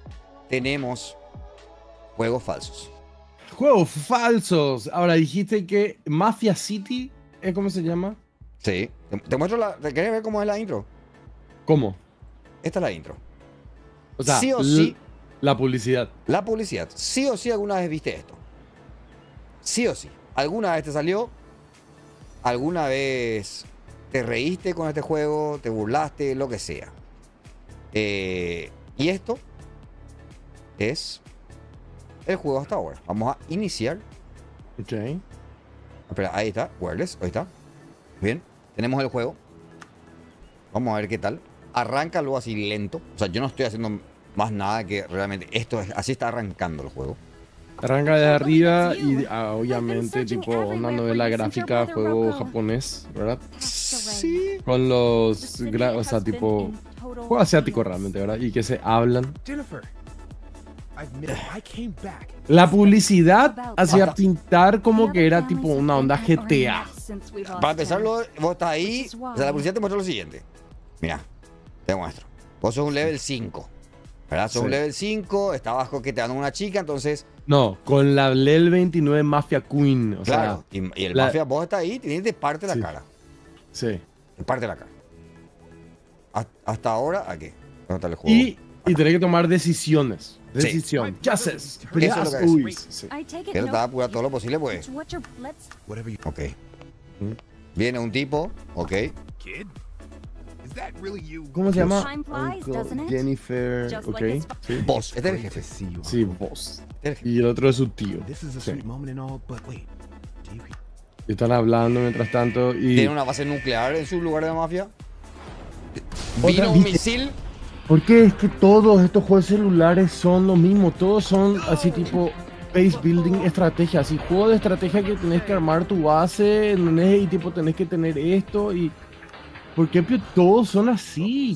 tenemos juegos falsos. Juegos falsos. Ahora dijiste que Mafia City, ¿es cómo se llama? Sí. Te, te muestro la... ¿te ¿Querés ver cómo es la intro? ¿Cómo? Esta es la intro. O sea, sí o l- sí, la publicidad. la publicidad. Sí o sí alguna vez viste esto. Sí o sí. ¿Alguna vez te salió? ¿Alguna vez te reíste con este juego? ¿Te burlaste? Lo que sea. Eh, y esto es el juego hasta ahora. Vamos a iniciar. Ok. Espera, ahí está. Wireless. Ahí está. Bien. Tenemos el juego. Vamos a ver qué tal. Arranca luego así lento. O sea, yo no estoy haciendo más nada que realmente. Esto es. Así está arrancando el juego. Arranca de arriba y ah, obviamente tipo una novela gráfica, juego japonés, ¿verdad? Sí. Con los, gra- o sea, tipo juego asiático realmente, ¿verdad? Y que se hablan. Jennifer, I've made it. I came back. La publicidad hacía pintar como que era tipo una onda G T A. Para empezarlo, vos estás ahí. O sea, la publicidad te muestra lo siguiente. Mira, te muestro. Vos sos un level cinco. ¿Verdad? Sos Sí. un level cinco. Está abajo que te dan una chica. Entonces, No, con la L E L veintinueve Mafia Queen, o claro. Y, y el la- mafia, vos estás ahí. Tienes de parte la Sí. cara. sea, sí. De parte la cara. Hasta- Hasta ahora, ¿a qué? ¿Dónde está el juego? Y, y tenés que tomar decisiones. Sí. Decisión. Ya sé. Eso es lo que es. Uy, sí. Que él estaba apurando todo lo posible, pues. Whatever you Ok. Viene un tipo. Ok. kid. Is Is that really you? ¿Cómo se llama? Time flies, Uncle doesn't it? Jeenifer, Just ok. like it's- Sí. Vos, este es el jefe. See you. Sí, vos. Este es el jefe. Y el otro es su tío. This is a Sí. sweet moment and all, but wait. Do you Y están hablando mientras tanto y... Tiene una base nuclear en su lugar de mafia. Otra Vino un vez. misil. Porque es que todos estos juegos celulares son lo mismo, todos son así tipo base building estrategia, así juego de estrategia que tenés que armar tu base, ¿entendés? Y tipo tenés que tener esto y... ¿Por qué pero todos son así?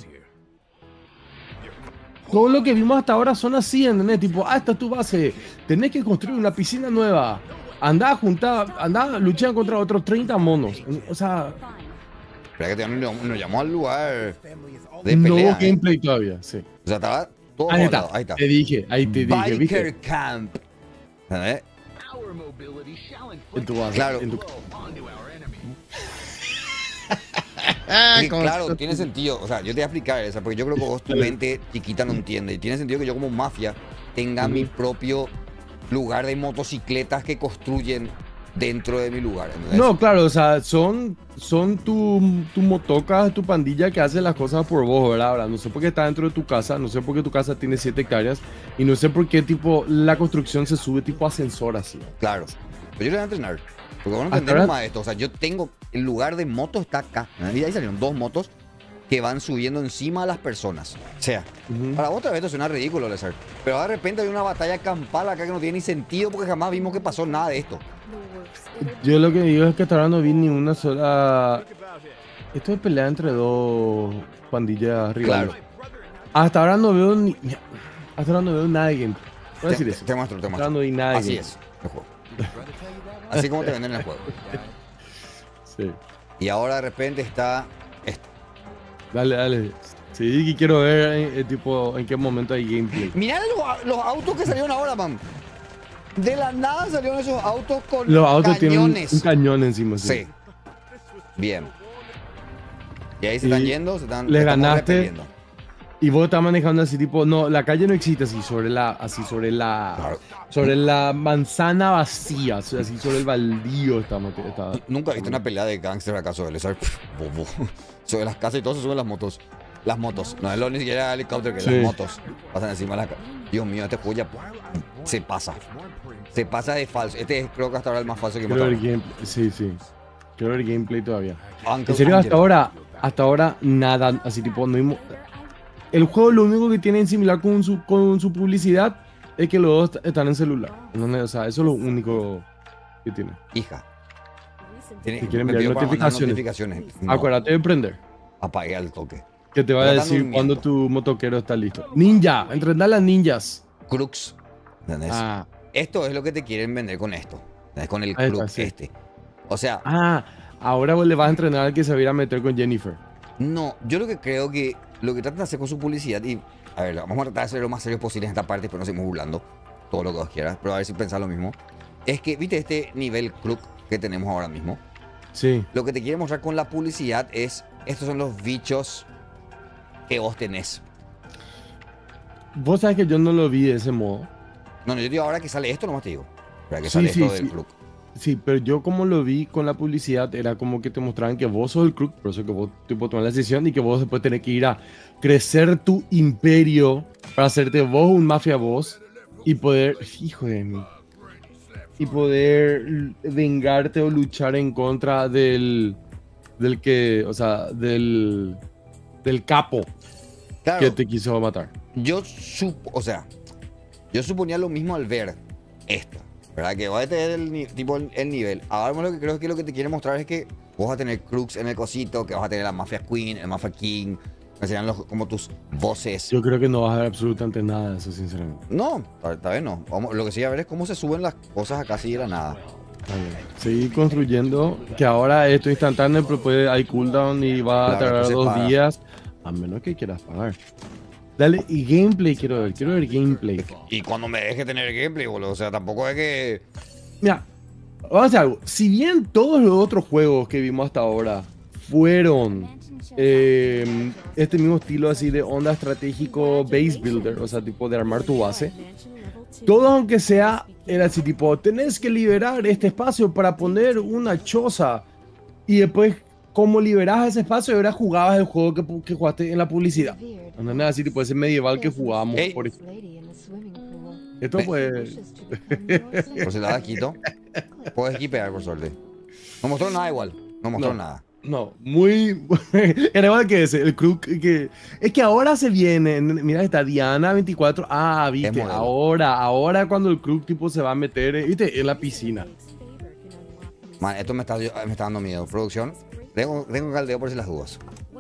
Todo lo que vimos hasta ahora son así, ¿entendés? Tipo, ah, esta es tu base, tenés que construir una piscina nueva, andá a juntar, andá a luchar contra otros treinta monos, o sea, Espera que todavía no nos llamó al lugar family is all de no pelea. hubo ¿eh? gameplay todavía, sí. O sea, estaba todo Ahí montado. está, Ahí está. te dije, ahí te dije, ¿viste? Biker Camp. ¿Entendés? En tu base, Claro. en tu- Porque, claro, tiene sentido. O sea, yo te voy a explicar esa, porque yo creo que vos tu mente chiquita no entiende. Y tiene sentido que yo como mafia tenga mi propio lugar de motocicletas que construyen dentro de mi lugar. ¿entendés? No, claro, o sea, son, son tu, tu motoca, tu pandilla que hace las cosas por vos, ¿verdad? Ahora, no sé por qué está dentro de tu casa, no sé por qué tu casa tiene siete hectáreas y no sé por qué tipo la construcción se sube tipo ascensor así. Claro. Pero yo le voy a entrenar. Porque vos no Hasta entendemos ahora- más de esto. O sea, yo tengo. El lugar de moto está acá. ¿entendés? Y ahí salieron dos motos que van subiendo encima a las personas. O sea, Ujú. para otra vez esto suena ridículo, Lezar. Pero de repente hay una batalla campal acá que no tiene ni sentido porque jamás vimos que pasó nada de esto. Yo lo que digo es que hasta ahora no vi ni una sola... Esto es pelea entre dos pandillas rivales. Claro. Hasta ahora no veo ni... Hasta ahora no veo nada de gameplay. Voy a decir Te, eso. te muestro, te Hasta ahora muestro. no vi nada de Así gameplay. es, el juego. Así como te venden el juego. Sí. Y ahora de repente está esto. Dale, dale. Sí, y quiero ver eh, tipo en qué momento hay gameplay. Mirá los, los autos que salieron ahora, man. De la nada salieron esos autos con Los autos tienen un, cañones. un cañón encima. Sí. Bien. Y ahí se están Y yendo, se están le estamos ganaste. repeliendo. Y vos estás manejando así tipo, no, la calle no existe así sobre la, así sobre la, Claro. sobre la manzana vacía, o sea, así sobre el baldío está, mate- está- Nunca viste una pelea de gángster acaso de Lezar. Bobo. Sobre las casas y todo se suben las motos. Las motos. No es lo ni siquiera el helicóptero, que Sí. las motos pasan encima de la casa. Dios mío, este juego ya se pasa. Se pasa de falso. Este es, creo que hasta ahora el más falso que hemos Quiero ver tenido. gameplay, sí, sí. Quiero ver gameplay todavía. Uncle En serio, Angel. hasta ahora, hasta ahora nada, así tipo, no hemos... El juego lo único que tiene en similar con su, con su publicidad es que los dos están en celular. ¿no? O sea, eso es lo único que tiene. Hija. Tiene, Si quieren me enviar pidió para mandar notificaciones. notificaciones. No, Acuérdate de prender. apagué al toque. Que te va a Pero están decir durmiendo. cuando tu motoquero está listo. Ninja, entrenar a las ninjas. Crux. ¿Entendés? Ah, Esto es lo que te quieren vender con esto. ¿entendés? Con el Ahí Crux está, sí. este. O sea, ah, ahora vos le vas a entrenar al que se va a ir a meter con Jennifer. no, yo lo que creo que lo que tratan de hacer con su publicidad y a ver, vamos a tratar de ser lo más serios posible en esta parte, pero no seguimos burlando todo lo que vos quieras, pero a ver si pensás lo mismo. Es que, viste, este nivel Crook que tenemos ahora mismo, Sí. lo que te quiere mostrar con la publicidad es, estos son los bichos que vos tenés. Vos sabés que yo no lo vi de ese modo. No, no, yo digo ahora que sale esto, nomás te digo. Para que Sí, sale sí, esto del sí. Crook. Sí, pero yo como lo vi con la publicidad era como que te mostraban que vos sos el crook, por eso que vos tipo tomas la decisión y que vos después tenés que ir a crecer tu imperio para hacerte vos un mafia boss y poder, hijo de mí, y poder vengarte o luchar en contra del, del que, o sea, del, del capo Claro, que te quiso matar. yo supo, o sea, yo suponía lo mismo al ver esto. ¿Verdad? Que vas a tener el, ni- tipo, el, el nivel. Ahora lo que creo que lo que te quiere mostrar es que vos vas a tener Crux en el cosito, que vas a tener la Mafia Queen, el Mafia King, que serán los, como tus voces. Yo creo que no vas a ver absolutamente nada de eso, sinceramente. No, tal tal vez no. Vamos, lo que sí va a ver es cómo se suben las cosas acá así de la nada. Vale. Seguir construyendo, que ahora esto es instantáneo, pero puede, hay cooldown y va a Claro, tardar después se dos paga. días, a menos que quieras pagar. Dale, y gameplay quiero ver, quiero ver gameplay. Y cuando me deje tener gameplay, boludo. O sea, tampoco es que. Mira, vamos a hacer algo. Si bien todos los otros juegos que vimos hasta ahora fueron eh, este mismo estilo así de onda estratégico base builder, o sea, tipo de armar tu base, todo aunque sea, era así tipo, tenés que liberar este espacio para poner una choza y después como liberabas ese espacio y ahora jugabas el juego que, pu- que jugaste en la publicidad. No es así, tipo ese medieval que jugábamos. Ey. Por ejemplo. Esto Ve- pues... Por si la da quito. Puedes equipear, por suerte. No mostró nada igual. No mostró No. nada. No, muy... Era igual que ese, el Crook que... Es que ahora se viene, mira, está Diana veinticuatro. Ah, viste, modelo. ahora, ahora cuando el Crook tipo se va a meter, eh, viste, en la piscina. Man, esto me está, me está dando miedo. Producción. Tengo, tengo caldeo por si las dudas.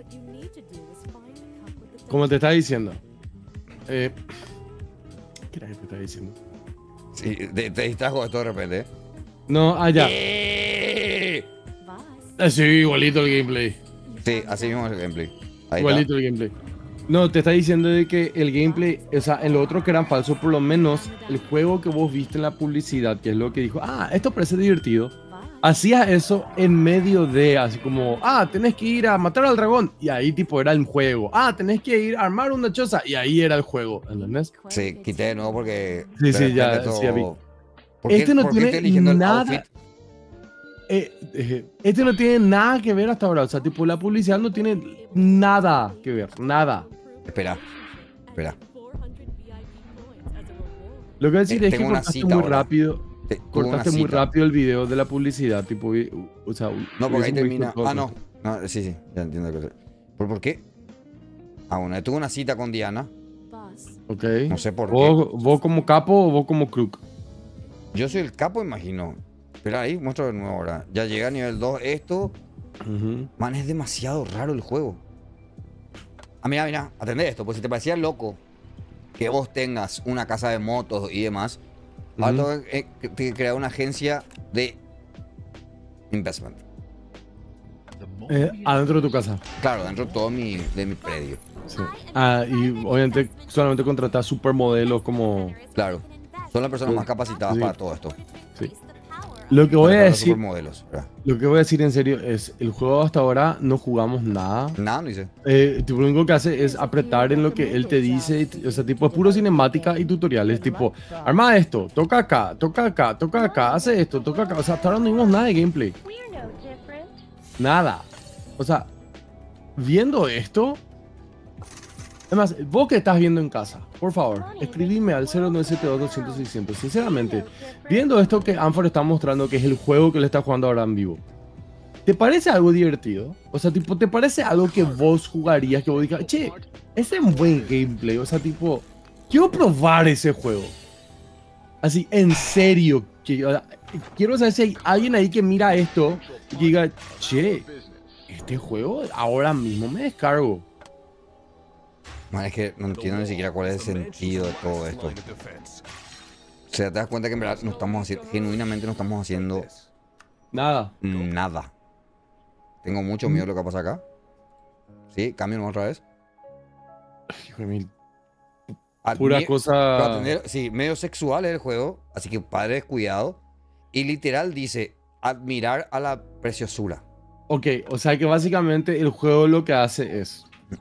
Como te estaba diciendo. Eh, ¿Qué era que te estaba diciendo? Sí, te, te distrajo esto de repente. ¿eh? No, allá. ¡Eh! Ah, sí, igualito el gameplay. Sí, así mismo es el gameplay. Ahí Igualito el gameplay. No, te está diciendo de que el gameplay, o sea, en lo otro que eran falsos, por lo menos el juego que vos viste en la publicidad, que es lo que dijo, ah, esto parece divertido. Hacías eso en medio de, así como, ah, tenés que ir a matar al dragón, y ahí tipo era el juego. Ah, tenés que ir a armar una choza, y ahí era el juego, ¿entendés? está. Sí, quité de nuevo porque. Sí, de sí, ya, repente sí, ya vi. ¿Por qué- Este no por qué tiene estoy eligiendo el nada- outfit? Eh, eh, este no tiene nada que ver hasta ahora, o sea, tipo, la publicidad no tiene nada que ver, nada. Espera. Espera. Lo que voy a decir Eh, es que tengo una cortaste cita muy ahora. rápido. Te- tuve una Cortaste muy cita. rápido el video de la publicidad, tipo, vi- o sea, No, porque ahí hubiese muy termina. cortado Ah, no. esto. No, sí, sí, ya entiendo lo que ¿Por, ¿Por qué? Ah, bueno, tuve una cita con Diana. Ok. No sé por qué. ¿Vos, vos como capo o vos como crook? Yo soy el capo, imagino. Espera ahí, muestro de nuevo ahora. Ya llega a nivel dos. Esto, Ujú. man, es demasiado raro el juego. Ah, mira, mira, atendé esto. Pues si te parecía loco que vos tengas una casa de motos y demás, ahora Ujú. tengo que, eh, que- que crear una agencia de investment. Eh, adentro de tu casa. Claro, dentro de todo mi, de mi predio. Sí. Ah, y obviamente solamente contratás supermodelos como... Claro. Son las personas Sí. más capacitadas Sí. para todo esto. Sí. Lo que voy a Para los decir, supermodelos, ¿verdad? lo que voy a decir en serio es, el juego hasta ahora no jugamos nada. Nada, no dice. Eh, tipo, lo único que hace es apretar en lo que él te dice, o sea, tipo, es puro cinemática y tutoriales, tipo, arma esto, toca acá, toca acá, toca acá, hace esto, toca acá, o sea, hasta ahora no vimos nada de gameplay, nada, o sea, viendo esto, además, vos que estás viendo en casa, por favor, escribime al cero nueve siete dos doscientos seiscientos, sinceramente, viendo esto que Anfor está mostrando, que es el juego que le está jugando ahora en vivo, ¿te parece algo divertido? O sea, tipo, ¿te parece algo que vos jugarías, que vos digas, che, ese es un buen gameplay? O sea, tipo, quiero probar ese juego. Así, en serio. Que, o sea, quiero saber si hay alguien ahí que mira esto y que diga, che, este juego ahora mismo me descargo. Man, es que no entiendo ni siquiera cuál es el sentido de todo esto. O sea, te das cuenta que en verdad no estamos haciendo, genuinamente no estamos haciendo Nada. nada. Tengo mucho miedo de lo que va a pasar acá. Sí, cambio otra vez. Hijo de mil, Admi- pura pero cosa. atender- sí, medio sexual es el juego, así que padres, cuidado. Y literal dice, admirar a la preciosura. Ok, o sea que básicamente el juego lo que hace es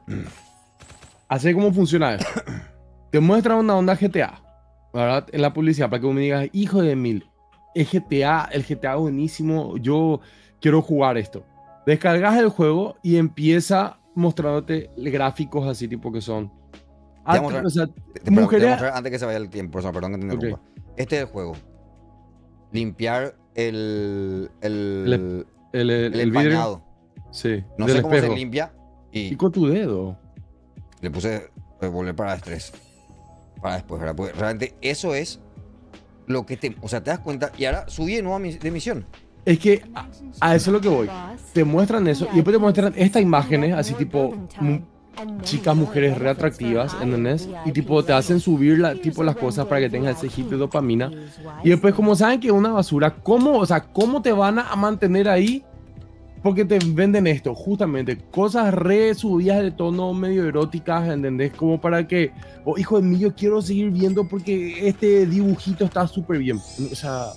hacer cómo funciona esto. Te muestra una onda G T A, ¿verdad? En la publicidad, para que vos me digas, hijo de mil, el G T A, el G T A buenísimo, yo quiero jugar esto. Descargas el juego y empieza mostrándote gráficos así tipo que son. Te voy a Ah, mostrar- o sea, Te- te- te voy a mujeres... mostrar antes que se vaya el tiempo, o sea, perdón que te interrumpa. Este es el juego. Limpiar el, el, El- El, el, el el vidrio. empañado. Sí, No del sé cómo espejo. se limpia y Y con tu dedo. le puse eh, volver para estrés. Para después, ¿verdad? Porque realmente eso es lo que te... O sea, te das cuenta y ahora subí de nuevo a mi- de misión. Es que a, a eso es lo que voy. Te muestran eso y después te muestran estas imágenes, así tipo mu- chicas, mujeres re atractivas, ¿entendés? Y tipo te hacen subir la, tipo las cosas para que tengas ese hit de dopamina. Y después, como saben que es una basura, ¿cómo, o sea, cómo te van a mantener ahí? Porque te venden esto, justamente, cosas re subidas de tono medio eróticas, ¿entendés? Como para que, oh, hijo de mí, yo quiero seguir viendo porque este dibujito está súper bien. O sea,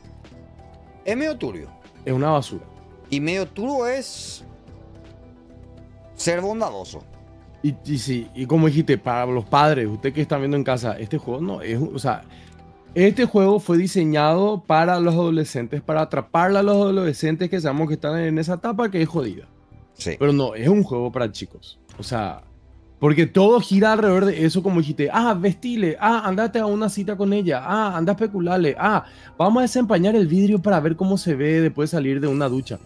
Es medio turbio. es una basura. Y medio turbio es ser bondadoso. Y, y sí, y como dijiste, para los padres, ustedes que están viendo en casa, este juego no es, un- o sea, este juego fue diseñado para los adolescentes, para atrapar a los adolescentes que sabemos que están en esa etapa que es jodida. Sí. Pero no, es un juego para chicos. O sea, porque todo gira alrededor de eso, como dijiste. Ah, vestile. Ah, andate a una cita con ella. Ah, anda a especularle. Ah, vamos a desempañar el vidrio para ver cómo se ve después de salir de una ducha.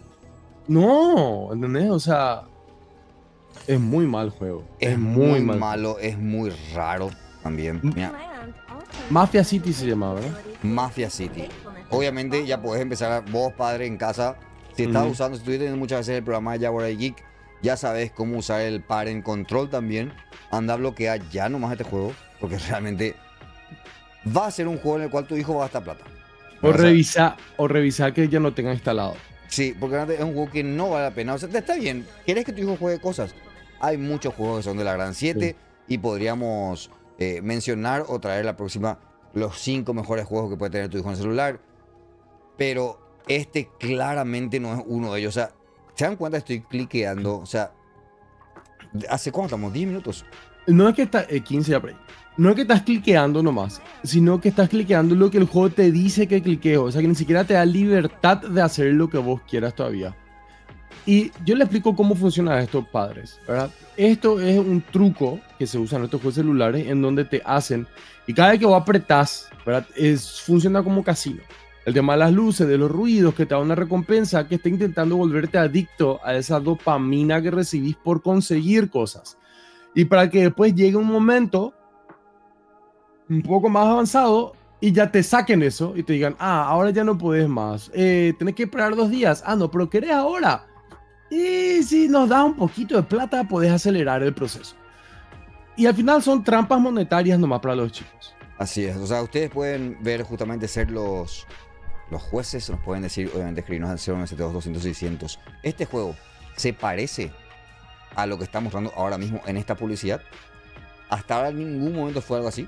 No, ¿entendés? O sea, es muy mal juego. Es, Es, muy, muy, mal. malo, es muy raro también. Mira, Mafia City se llama, ¿verdad? Mafia City. Obviamente ya podés empezar, a- vos padre en casa, si estás Ujú. usando, si estuviste viendo muchas veces el programa de Jaguar Geek, ya sabes cómo usar el parent control también. Anda a bloquear ya nomás este juego, porque realmente va a ser un juego en el cual tu hijo va a gastar plata. O O sea, revisa, o revisa que ya no tenga instalado. Sí, porque realmente es un juego que no vale la pena. O sea, está bien, querés que tu hijo juegue cosas. Hay muchos juegos que son de la Gran siete y podríamos eh, mencionar o traer la próxima los cinco mejores juegos que puede tener tu hijo en el celular. Pero este claramente no es uno de ellos. O sea, ¿se dan cuenta? Estoy cliqueando. O sea, ¿hace cuánto estamos? ¿diez minutos? No es que está, eh, quince ya por ahí. No es que estás cliqueando nomás, sino que estás cliqueando lo que el juego te dice que cliquees. O sea, que ni siquiera te da libertad de hacer lo que vos quieras todavía. Y yo le explico cómo funciona esto, padres, ¿verdad? Esto es un truco que se usa en estos juegos celulares en donde te hacen, y cada vez que vos apretás, ¿verdad? Es, funciona como casino. El tema de las luces, de los ruidos, que te da una recompensa, que está intentando volverte adicto a esa dopamina que recibís por conseguir cosas. Y para que después llegue un momento un poco más avanzado y ya te saquen eso y te digan, ah, ahora ya no puedes más. Eh, tenés que esperar dos días. Ah, no, pero querés ahora. Y si nos da un poquito de plata, podés acelerar el proceso. Y al final son trampas monetarias nomás para los chicos. Así es. O sea, ustedes pueden ver justamente ser los, los jueces, nos pueden decir, obviamente, escribirnos al cero nueve siete dos doscientos seiscientos. Este juego se parece a lo que está mostrando ahora mismo en esta publicidad. Hasta ahora en ningún momento fue algo así.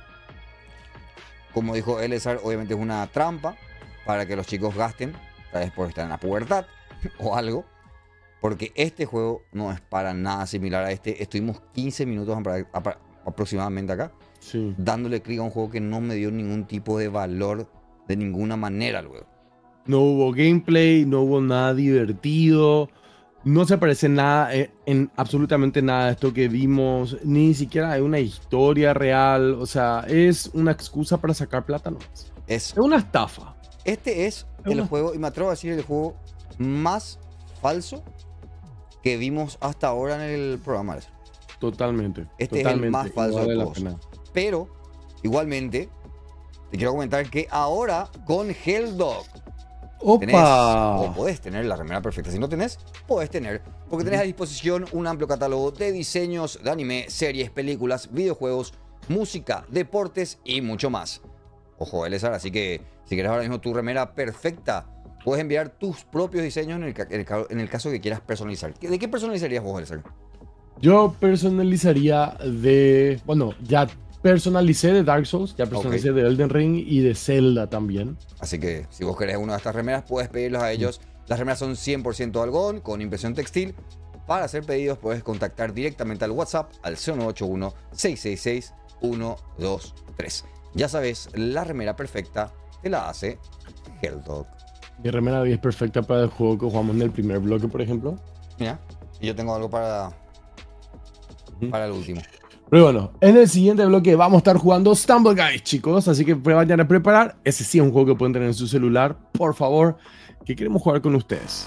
Como dijo Elezar, obviamente es una trampa para que los chicos gasten, tal vez por estar en la pubertad o algo. Porque este juego no es para nada similar a este. Estuvimos quince minutos apra- apra- aproximadamente acá, Sí. dándole clic a un juego que no me dio ningún tipo de valor de ninguna manera luego. No hubo gameplay, no hubo nada divertido. No se parece nada, eh, en absolutamente nada a esto que vimos. Ni siquiera hay una historia real. O sea, es una excusa para sacar plata nomás. Es, Es una estafa. este es Es el una- juego, y me atrevo a decir, el juego más falso que vimos hasta ahora en el programa. Totalmente. Este es el totalmente, más y falso vale de la todos. pena. Pero, igualmente, te quiero comentar que ahora con Helldog tenés, o ¡Opa! podés tener la remera perfecta. Si no tenés, podés tener. Porque tenés a disposición un amplio catálogo de diseños de anime, series, películas, videojuegos, música, deportes y mucho más. Ojo, Elezar, así que si querés ahora mismo tu remera perfecta, puedes enviar tus propios diseños en el, ca- en el ca- en el caso que quieras personalizar. ¿De qué personalizarías vos, Elezar? Yo personalizaría de. Bueno, ya personalicé de Dark Souls, ya personalicé Ok. de Elden Ring y de Zelda también. Así que si vos querés una de estas remeras, puedes pedirlas a ellos. Las remeras son cien por ciento algodón, con impresión textil. Para hacer pedidos, puedes contactar directamente al WhatsApp al cero nueve ocho uno, seis seis seis, uno dos tres. Ya sabes, la remera perfecta te la hace Helldog. Mi remera es perfecta para el juego que jugamos en el primer bloque, por ejemplo. Mira, y yo tengo algo para, Ujú. para el último. Pero bueno, en el siguiente bloque vamos a estar jugando Stumble Guys, chicos. Así que vayan a preparar. Ese sí es un juego que pueden tener en su celular, por favor, que queremos jugar con ustedes.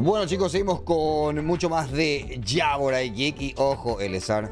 Bueno, chicos, seguimos con mucho más de Yabora y Geek. Y ojo, Elezar,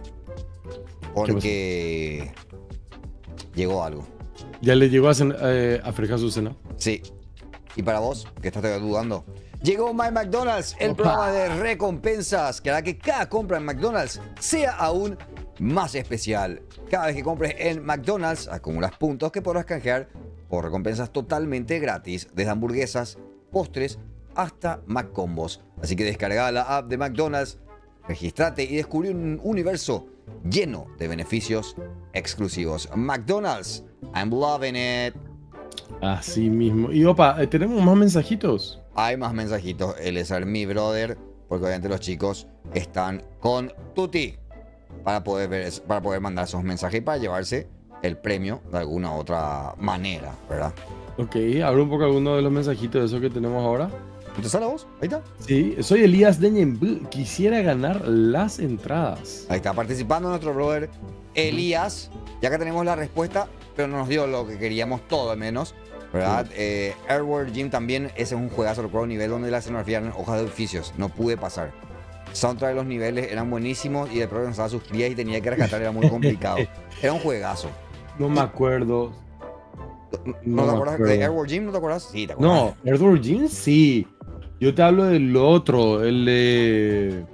porque llegó algo. Ya le llegó a, cen- eh, a Freja su cena. Sí. Y para vos, que estás dudando, llegó My McDonald's, el Opa. programa de recompensas que hará que cada compra en McDonald's sea aún más especial. Cada vez que compres en McDonald's, acumulas puntos que podrás canjear por recompensas totalmente gratis, desde hamburguesas, postres, hasta McCombos. Así que descarga la app de McDonald's, registrate y descubrí un universo lleno de beneficios exclusivos. McDonald's, I'm loving it. Así mismo. Y opa, eh, tenemos más mensajitos. Hay más mensajitos, Elezar, mi brother, porque obviamente los chicos están con Tuti para poder ver, para poder mandar esos mensajes y para llevarse el premio de alguna otra manera, ¿verdad? Ok, abro un poco alguno de los mensajitos de esos que tenemos ahora. ¿Te sale a vos? Ahí está. Sí, soy Elías de Ñemby. Quisiera ganar las entradas. Ahí está participando nuestro brother Elías. Ya que tenemos la respuesta, pero no nos dio lo que queríamos todo al menos, ¿verdad? Eh, Airworld Gym también, ese es un juegazo, lo un nivel donde la escenografía eran hojas de edificios. No pude pasar. Soundtrack de los niveles eran buenísimos y de pronto no estaba sus crías y tenía que rescatar, era muy complicado. Era un juegazo. No me acuerdo. ¿No, No te me acuerdas acuerdo. de Airworld Gym? ¿No te acuerdas? Sí, te acuerdas. No, Edward Jean sí. Yo te hablo del otro, el de.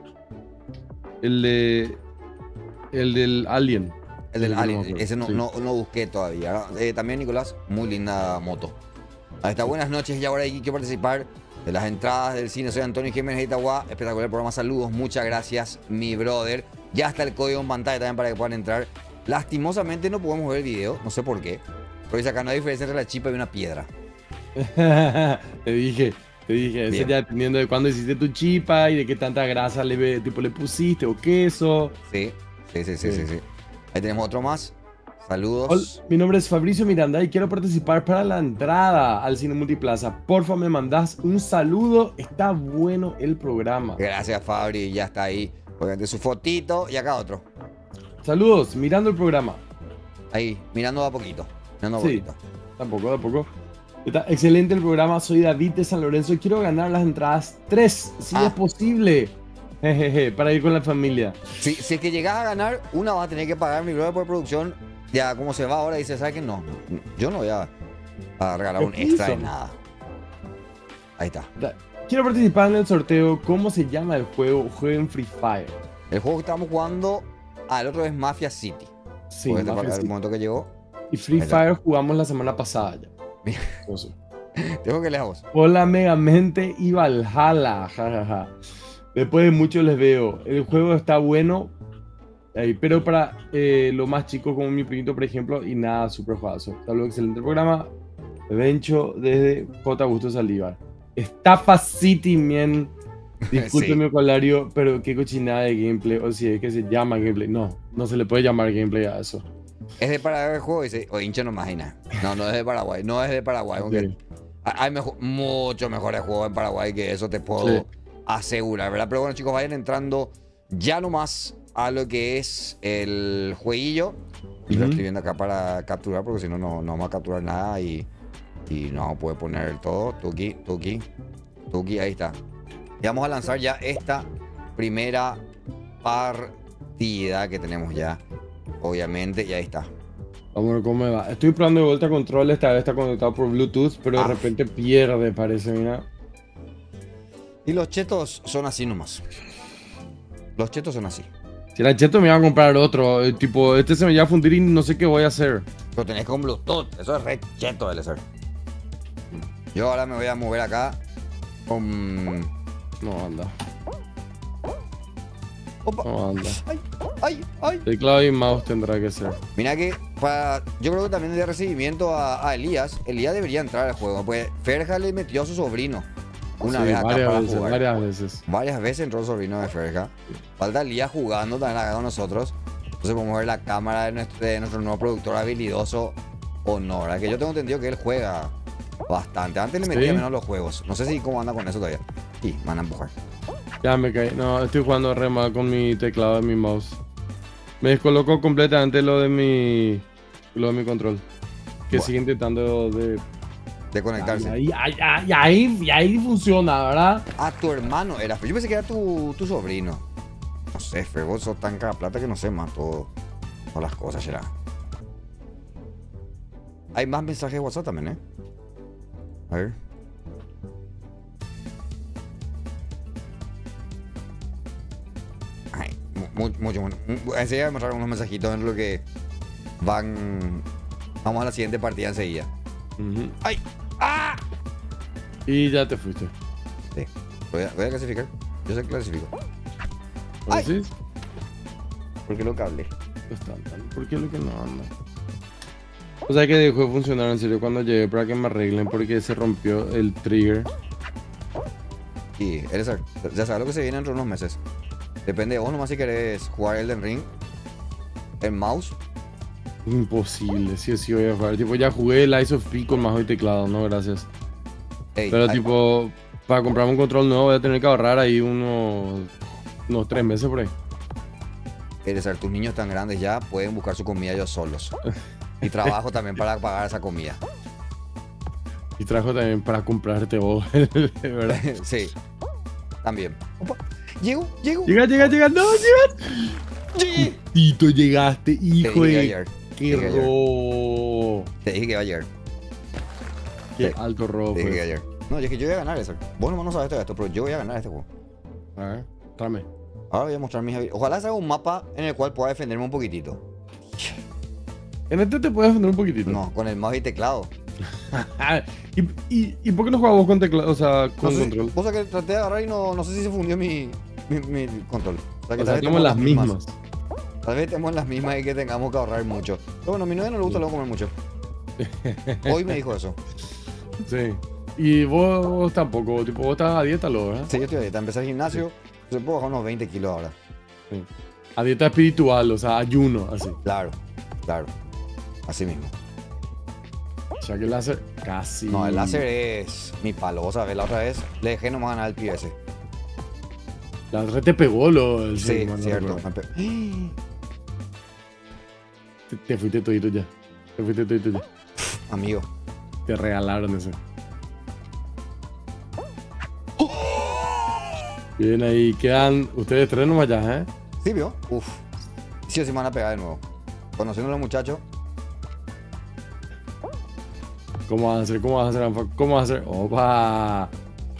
El de. El del Alien. El del Sí, no me Alien, acuerdo, ese no, sí. no, no busqué todavía. Eh, también, Nicolás, muy linda moto. Ahí está, buenas noches. Y ahora hay que participar de las entradas del cine. Soy Antonio Jiménez de Itagua. Espectacular programa. Saludos, muchas gracias, mi brother. Ya está el código en pantalla también para que puedan entrar. Lastimosamente no podemos ver el video, no sé por qué. Pero dice acá no hay diferencia entre la chipa y una piedra. Te dije, te dije, eso Bien. ya dependiendo de cuándo hiciste tu chipa y de qué tanta grasa le, ve- tipo, le pusiste o queso. Sí, sí, sí, sí, Sí. sí. sí. Ahí tenemos otro más. Saludos. Hola, mi nombre es Fabricio Miranda y quiero participar para la entrada al Cine Multiplaza. Porfa, me mandás un saludo. Está bueno el programa. Gracias, Fabri. Ya está ahí. Obviamente su fotito. Y acá otro. Saludos, mirando el programa. Ahí, mirando a poquito. Mirando a Sí. poquito. Tampoco, tampoco. Está excelente el programa. Soy David de San Lorenzo y quiero ganar las entradas tres, si Ah. es posible. Jejeje, para ir con la familia. Si, si es que llegas a ganar, una va a tener que pagar mi brother por producción. Ya como se va ahora, dice, ¿sabes qué? No, yo no voy a, a regalar un ¿Qué extra de hizo? nada. Ahí está. Da- Quiero participar en el sorteo. ¿Cómo se llama el juego? Juego en Free Fire. El juego que estamos jugando, ah, el otro es Mafia City. Sí, Porque este Mafia fue el City. momento que llegó. Y Free Ahí está. Fire jugamos la semana pasada ya. Bien. Entonces, Tengo que leer a vos. hola Megamente y Valhalla. jajaja. Después de mucho les veo. El juego está bueno. Ahí, pero para eh, lo más chicos como mi primito, por ejemplo, y nada, súper jugazo. Saludos, excelente programa. Bencho desde J. Augusto Saldívar. Estafa City, men. Disculpe Sí. mi vocabulario, pero qué cochinada de gameplay. O si es que se llama gameplay. No, no se le puede llamar gameplay a eso. Es de Paraguay el juego, dice, o hincha no imagina. No, no es de Paraguay, no es de Paraguay. Aunque Ok. hay mejor, mucho mejores juegos en Paraguay que eso te puedo Sí. asegurar, ¿verdad? Pero bueno, chicos, vayan entrando ya nomás a lo que es el jueguillo. Y lo Ujú. estoy viendo acá para capturar, porque si no, no no vamos a capturar nada y, y no vamos a poder poner el todo. Tuki, tuki, tuki, ahí está. Y vamos a lanzar ya esta primera partida que tenemos ya, obviamente, y ahí está. Vamos a ver cómo me va. Estoy probando de vuelta control. Esta vez está conectado por Bluetooth, pero de Ah. repente pierde, parece, mira. Y los chetos son así nomás. Los chetos son así. Si era cheto me iba a comprar otro. eh, tipo, este se me va a fundir y no sé qué voy a hacer. Lo tenés con Bluetooth. Eso es re cheto de ser. Yo ahora me voy a mover acá con... No anda, Opa. no anda. Ay, ay, ay. Teclado y mouse tendrá que ser. Mira que para... Yo creo que también de recibimiento a, a Elías. Elías debería entrar al juego. Pues Ferja le metió a su sobrino una Sí, vez acá varias para veces, jugar. varias veces. Varias veces entró el sobrino de Ferja. Falta Elías jugando también acá con nosotros. Entonces podemos ver la cámara de nuestro, de nuestro nuevo productor habilidoso Honor. ¿Verdad? Que yo tengo entendido que él juega bastante. Antes le metía Sí. menos los juegos. No sé si cómo anda con eso todavía. Sí, me van a empujar. Ya me caí. No, estoy jugando re mal con mi teclado y mi mouse. Me descolocó completamente lo de mi. Lo de mi control. Que Bueno. sigue intentando de De conectarse. Y ahí, ahí, ahí, ahí, y ahí funciona, ¿verdad? Ah, tu hermano era. Yo pensé que era tu, tu sobrino. No sé, Fer, vos sos tan cara plata que no sé más todo. Todas las cosas, será. Hay más mensajes de WhatsApp también, ¿eh? A ver. Ay, mu- mucho, mucho. Enseguida voy a mostrar unos mensajitos en lo que van. Vamos a la siguiente partida enseguida. Ujú. ¡Ay! ¡Ah! Y ya te fuiste. Sí. Voy a, voy a clasificar. Yo sé que clasifico. Ay. ¿Entonces? Porque lo que hablé. No está mal. ¿Por qué lo que no anda? O sea que dejó de funcionar en serio cuando llegué para que me arreglen porque se rompió el trigger. Y eres, ya sabes lo que se viene dentro de unos meses. Depende de vos nomás si querés jugar Elden Ring. El mouse. Imposible, sí o sí voy a jugar. Tipo, ya jugué el Ice of P con mouse y teclado, no, gracias. Ey, Pero ay, tipo, para comprarme un control nuevo voy a tener que ahorrar ahí unos, unos tres meses por ahí. eres, tus niños tan grandes ya pueden buscar su comida ellos solos. Y trabajo también para pagar esa comida. Y trajo también para comprarte vos, ¿verdad? Sí. También. Opa, llego, llego. Llega, llega, llega, no, llegas. Llegué. Tito, llegaste, Te hijo dije de... ayer. Qué dije ayer. robo. Te dije que iba ayer. Qué Sí. alto robo. Te dije que Pues. ayer. No, yo es que yo voy a ganar eso. Vos nomás no sabes todo esto, pero yo voy a ganar este juego. A ver, tráeme. Ahora voy a mostrar mis habilidades. Ojalá se haga un mapa en el cual pueda defenderme un poquitito. En este te puedes defender un poquitito. No, con el mouse y teclado. ¿Y, y, ¿Y por qué no juegas vos con teclado? O sea, No con sé si- control. Cosa que traté de agarrar y no, no sé si se fundió mi, mi, mi control. O sea, que O tal sea, vez tenemos las mismas. Tal vez tenemos las mismas y que tengamos que ahorrar mucho. Pero bueno, a mi novia no le gusta luego comer mucho. Hoy me dijo eso. Sí. Y vos, vos tampoco, tipo, vos estás a dieta, lo, ¿verdad? Sí, yo estoy a dieta. Empecé el gimnasio. Se puedo bajar unos veinte kilos ahora. Sí. A dieta espiritual, o sea, ayuno, así. Claro, claro. Así mismo. Ya que el láser, casi. No, el láser es mi palo. Vos sabés, la otra vez le dejé nomás ganar el P S. La red te pegó, lo. el- Sí, no, no cierto. recuerdo. Me pe- Te, te fuiste todito ya. Te fuiste todito ya. Amigo. Te regalaron ese. Bien ahí, quedan ustedes tres nomás ya, ¿eh? ¿Sí vio? Uf. Sí o sí me van a pegar de nuevo. Conociendo a los muchachos. ¿Cómo vas a hacer? ¿Cómo vas a hacer? Anfa? ¿Cómo vas a hacer? ¡Opa!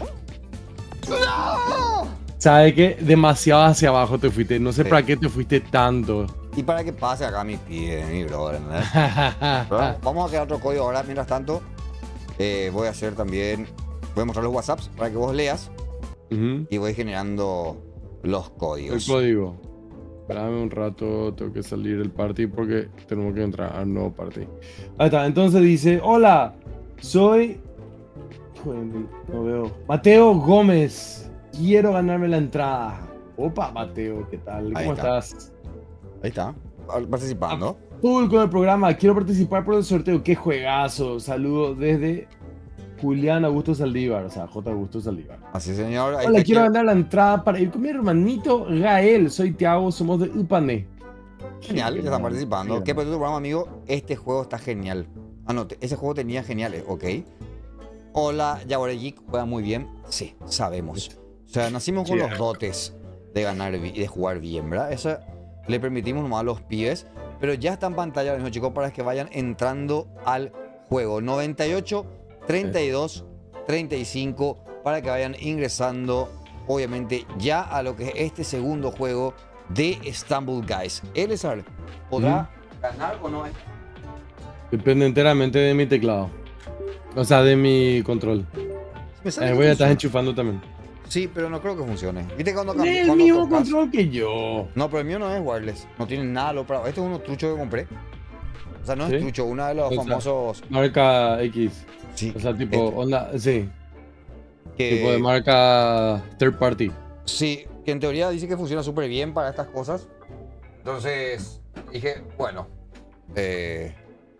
¿Sabes qué? Demasiado hacia abajo te fuiste. No sé Sí. para qué te fuiste tanto. Y para que pase acá mi pie, mi brother, ¿entendés? Pero vamos a crear otro código ahora. Mientras tanto, eh, voy a hacer también. Voy a mostrar los WhatsApps para que vos leas Ujú. y voy generando los El códigos. código. Espérame un rato, tengo que salir del party porque tenemos que entrar al nuevo party. Ahí está, entonces dice, hola, soy... Joder, no veo. Mateo Gómez, quiero ganarme la entrada. Opa, Mateo, ¿qué tal? Ahí ¿Cómo está. estás? Ahí está. Participando. Full con el programa, quiero participar por el sorteo. ¡Qué juegazo! Saludos desde Julián Augusto Saldívar, o sea, J. Augusto Saldívar. Así, señor. Ahí Hola, está, quiero ganar la entrada para ir con mi hermanito Gael. Soy Tiago, somos de Upané. Genial, ya están participando. Sí, ¿Qué pasó tu programa, amigo? Este juego está genial. Ah, no, te- ese juego tenía geniales, ok. Hola, Yaguare Geek, juega muy bien. Sí, sabemos. O sea, nacimos con los dotes de ganar y de jugar bien, ¿verdad? Eso le permitimos nomás a los pibes. Pero ya está en pantalla ahora mismo, chicos, para que vayan entrando al juego. noventa y ocho, treinta y dos, treinta y cinco, para que vayan ingresando, obviamente, ya a lo que es este segundo juego de Stumble Guys. Elezar, ¿podrá ganar o no? Depende enteramente de mi teclado. O sea, de mi control. Me sale Eh, que voy a estar funciona. enchufando también. Sí, pero no creo que funcione. ¿Viste cuando cam- El cuando mismo tocas? control que yo. No, pero el mío no es wireless. No tiene nada lo para. Este es uno trucho que compré. O sea, no ¿Sí? es trucho, uno de los O sea, famosos. Marca X. Sí. O sea, tipo, este, onda, sí. que- Tipo de marca third party. Sí, que en teoría dice que funciona súper bien para estas cosas. Entonces, dije, bueno. eh,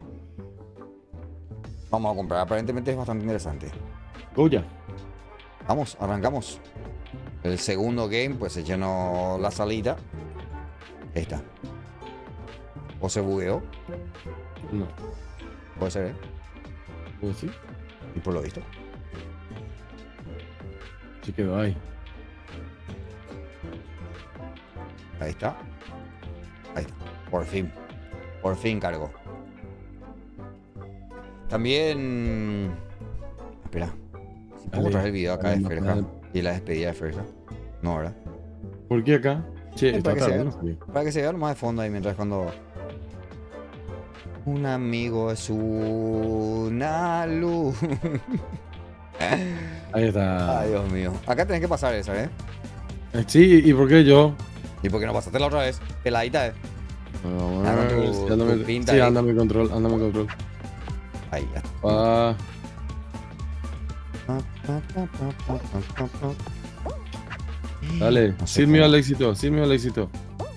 vamos a comprar. Aparentemente es bastante interesante. Go ya. Vamos, arrancamos. El segundo game, pues se llenó la salita. Ahí está. O se bugueó. No. Puede ser, ¿eh? ¿Puedo decir? Y por lo visto. Sí quedó ahí. Ahí está. Ahí está. Por fin. Por fin cargó. También... Espera. Si puedo Dale, traer el video acá dale, de Ferja dale. y la despedida de Ferja. No, ¿verdad? ¿Por qué acá? Che, Eh, está para, que se tardando. vea, para que se vea más de fondo ahí mientras cuando... Un amigo es una luz. Ahí está. Ay, Dios mío. Acá tenés que pasar esa, ¿eh? Eh, Sí, ¿y por qué yo? ¿Y por qué no pasaste la otra vez? Peladita, ¿eh? Vamos Ah, a con ver, tu- sí, tu ándame, pinta sí, ahí. ándame control, ándame control. Ahí ya. Ah, dale, No sé sin miedo cómo. al éxito, sin miedo al éxito.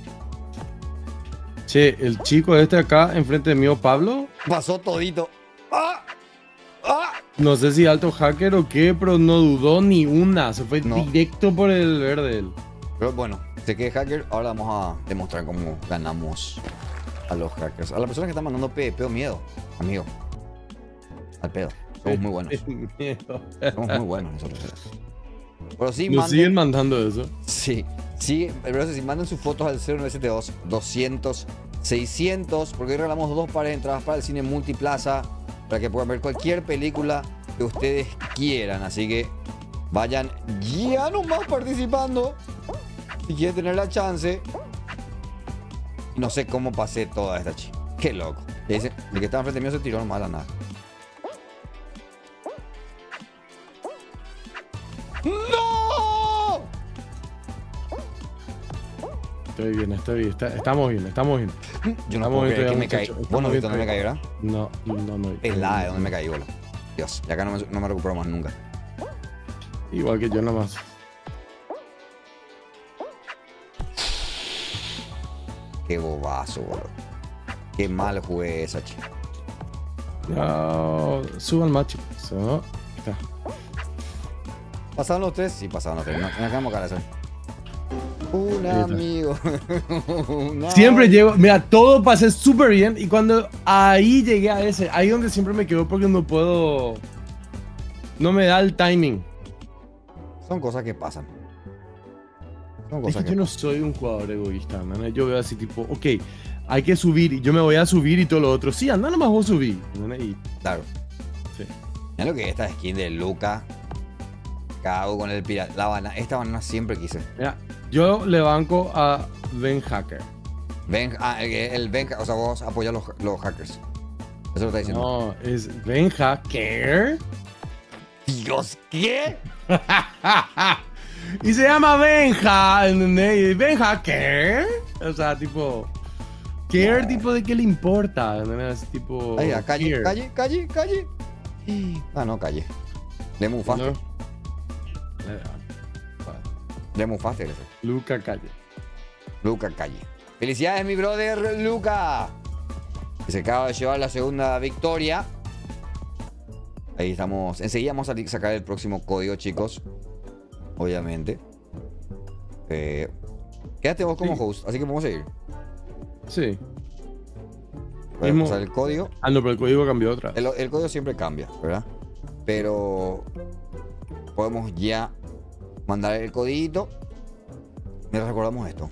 Che, el chico este acá enfrente mío, Pablo, Pasó todito. ¡Ah! ¡Ah! no sé si alto hacker o qué, pero no dudó ni una, se fue No. directo por el verde. él. Pero bueno, sé que es hacker. Ahora vamos a demostrar cómo ganamos a los hackers. A las personas que están mandando PvP o miedo, amigo. Al pedo. Somos muy buenos. Miedo. Somos muy buenos nosotros. Pero sí, Nos manden, siguen mandando eso. sí, sí, pero si mandan sus fotos al cero nueve siete dos, doscientos, seiscientos, porque hoy regalamos dos pares de entradas para el cine Multiplaza, para que puedan ver cualquier película que ustedes quieran. Así que vayan ya nomás participando, si quieren tener la chance. No sé cómo pasé toda esta chica. Qué loco. Y dice, el que estaba enfrente mío se tiró nomás a la nada. ¡No! Estoy bien, estoy bien, está- estamos bien, estamos bien. Yo no Estamos puedo bien creer que todavía, me caí. muchacho, Vos no estamos viste bien dónde me caí, todavía. ¿verdad? No, no, no. Pelada de donde me caí, boludo. Dios, y acá no me, no me recupero más nunca. Igual que yo nomás. Qué bobazo, boludo. Qué mal jugué esa, chica. Ya, suban más, chicos. ¿No? Está. ¿Pasaron los tres? Sí, pasaron los tres. No, nos quedamos cara, ¿sabes? Un Ahí está. amigo. Un Siempre amigo. llego, mira, todo pasé súper bien y cuando ahí llegué a ese, ahí donde siempre me quedo porque no puedo, no me da el timing. Son cosas que pasan. Son Es cosas que que yo no soy un jugador egoísta, ¿no? Yo veo así tipo, ok, hay que subir y yo me voy a subir y todo lo otro. Sí, anda nomás vos subí. ¿No? Y, Claro. sí. Mira lo que es esta skin de Luca. Cago con el pirata. La banana. Esta banana siempre quise. Mira, yo le banco a Ben Hacker. Ben, ah, el, el Ben, o sea, vos apoyas los, los hackers. Eso lo está diciendo. No, es Ben Hacker. Dios, ¿qué? Y se llama Benja, ¿entendés? Y Benja, ¿qué? O sea, tipo... Care, tipo de qué le importa, ¿entendés? Tipo... Ahí, a calle, care. calle, calle, calle. Ah, no, calle. Le mufaste. ¿No? Eh, Le mufaste ese. Luca Calle. Luca Calle. Felicidades, mi brother Luca. Que se acaba de llevar la segunda victoria. Ahí estamos. Enseguida vamos a sacar el próximo código, chicos. Obviamente. Eh, quédate vos como Sí. host, así que vamos a seguir. Sí. Voy a Mismo- pasar el código. Ah, no, pero el código cambió otra. El, el código siempre cambia, ¿verdad? Pero podemos ya mandar el codiguito. Mientras recordamos esto.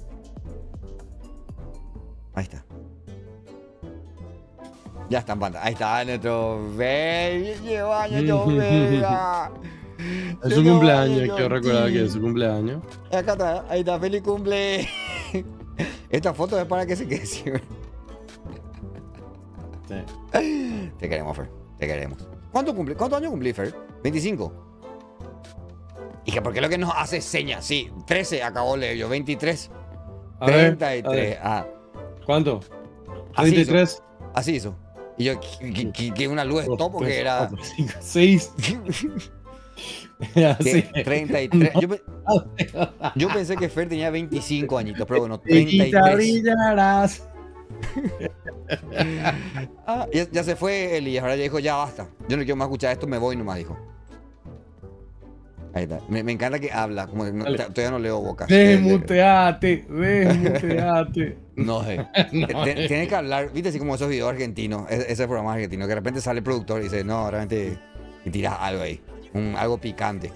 Ahí está. Ya está en pantalla. Ahí está nuestro baby. Llevo años yo, Vega. Es su Llevo cumpleaños, años, quiero recordar sí. que es su cumpleaños. Acá está, ahí está, feliz cumple. Esta foto es para que se quede siempre. Sí. Te queremos, Fer. Te queremos. ¿Cuánto cumple? ¿Cuántos años cumplí, Fer? ¿veinticinco? Hija, ¿por qué lo que nos hace señas? Sí, trece acabó Levio, veintitrés. A ver, treinta y a ver. tres. Ah, ¿Cuánto? Así treinta y tres. así hizo. Y yo, que, que- que- que una luz de Dos, topo tres, que era. cuatro, cinco, seis. Así. que treinta y tres. Yo, pe- yo pensé que Fer tenía veinticinco añitos, pero bueno, Chiquita treinta y tres. brillarás. Ah, ya, ya se fue Elías, ahora ya dijo, ya basta. Yo no quiero más escuchar esto, me voy nomás, dijo. Ahí está. Me, me encanta que habla, como que no- Dale. todavía no leo bocas. Desmuteate, desmuteate. No sé. No, Te- te- Tienes que hablar, viste, así como esos videos argentinos, e- ese programa argentino, que de repente sale el productor y dice, no, realmente Y tirás algo ahí. Un, algo picante.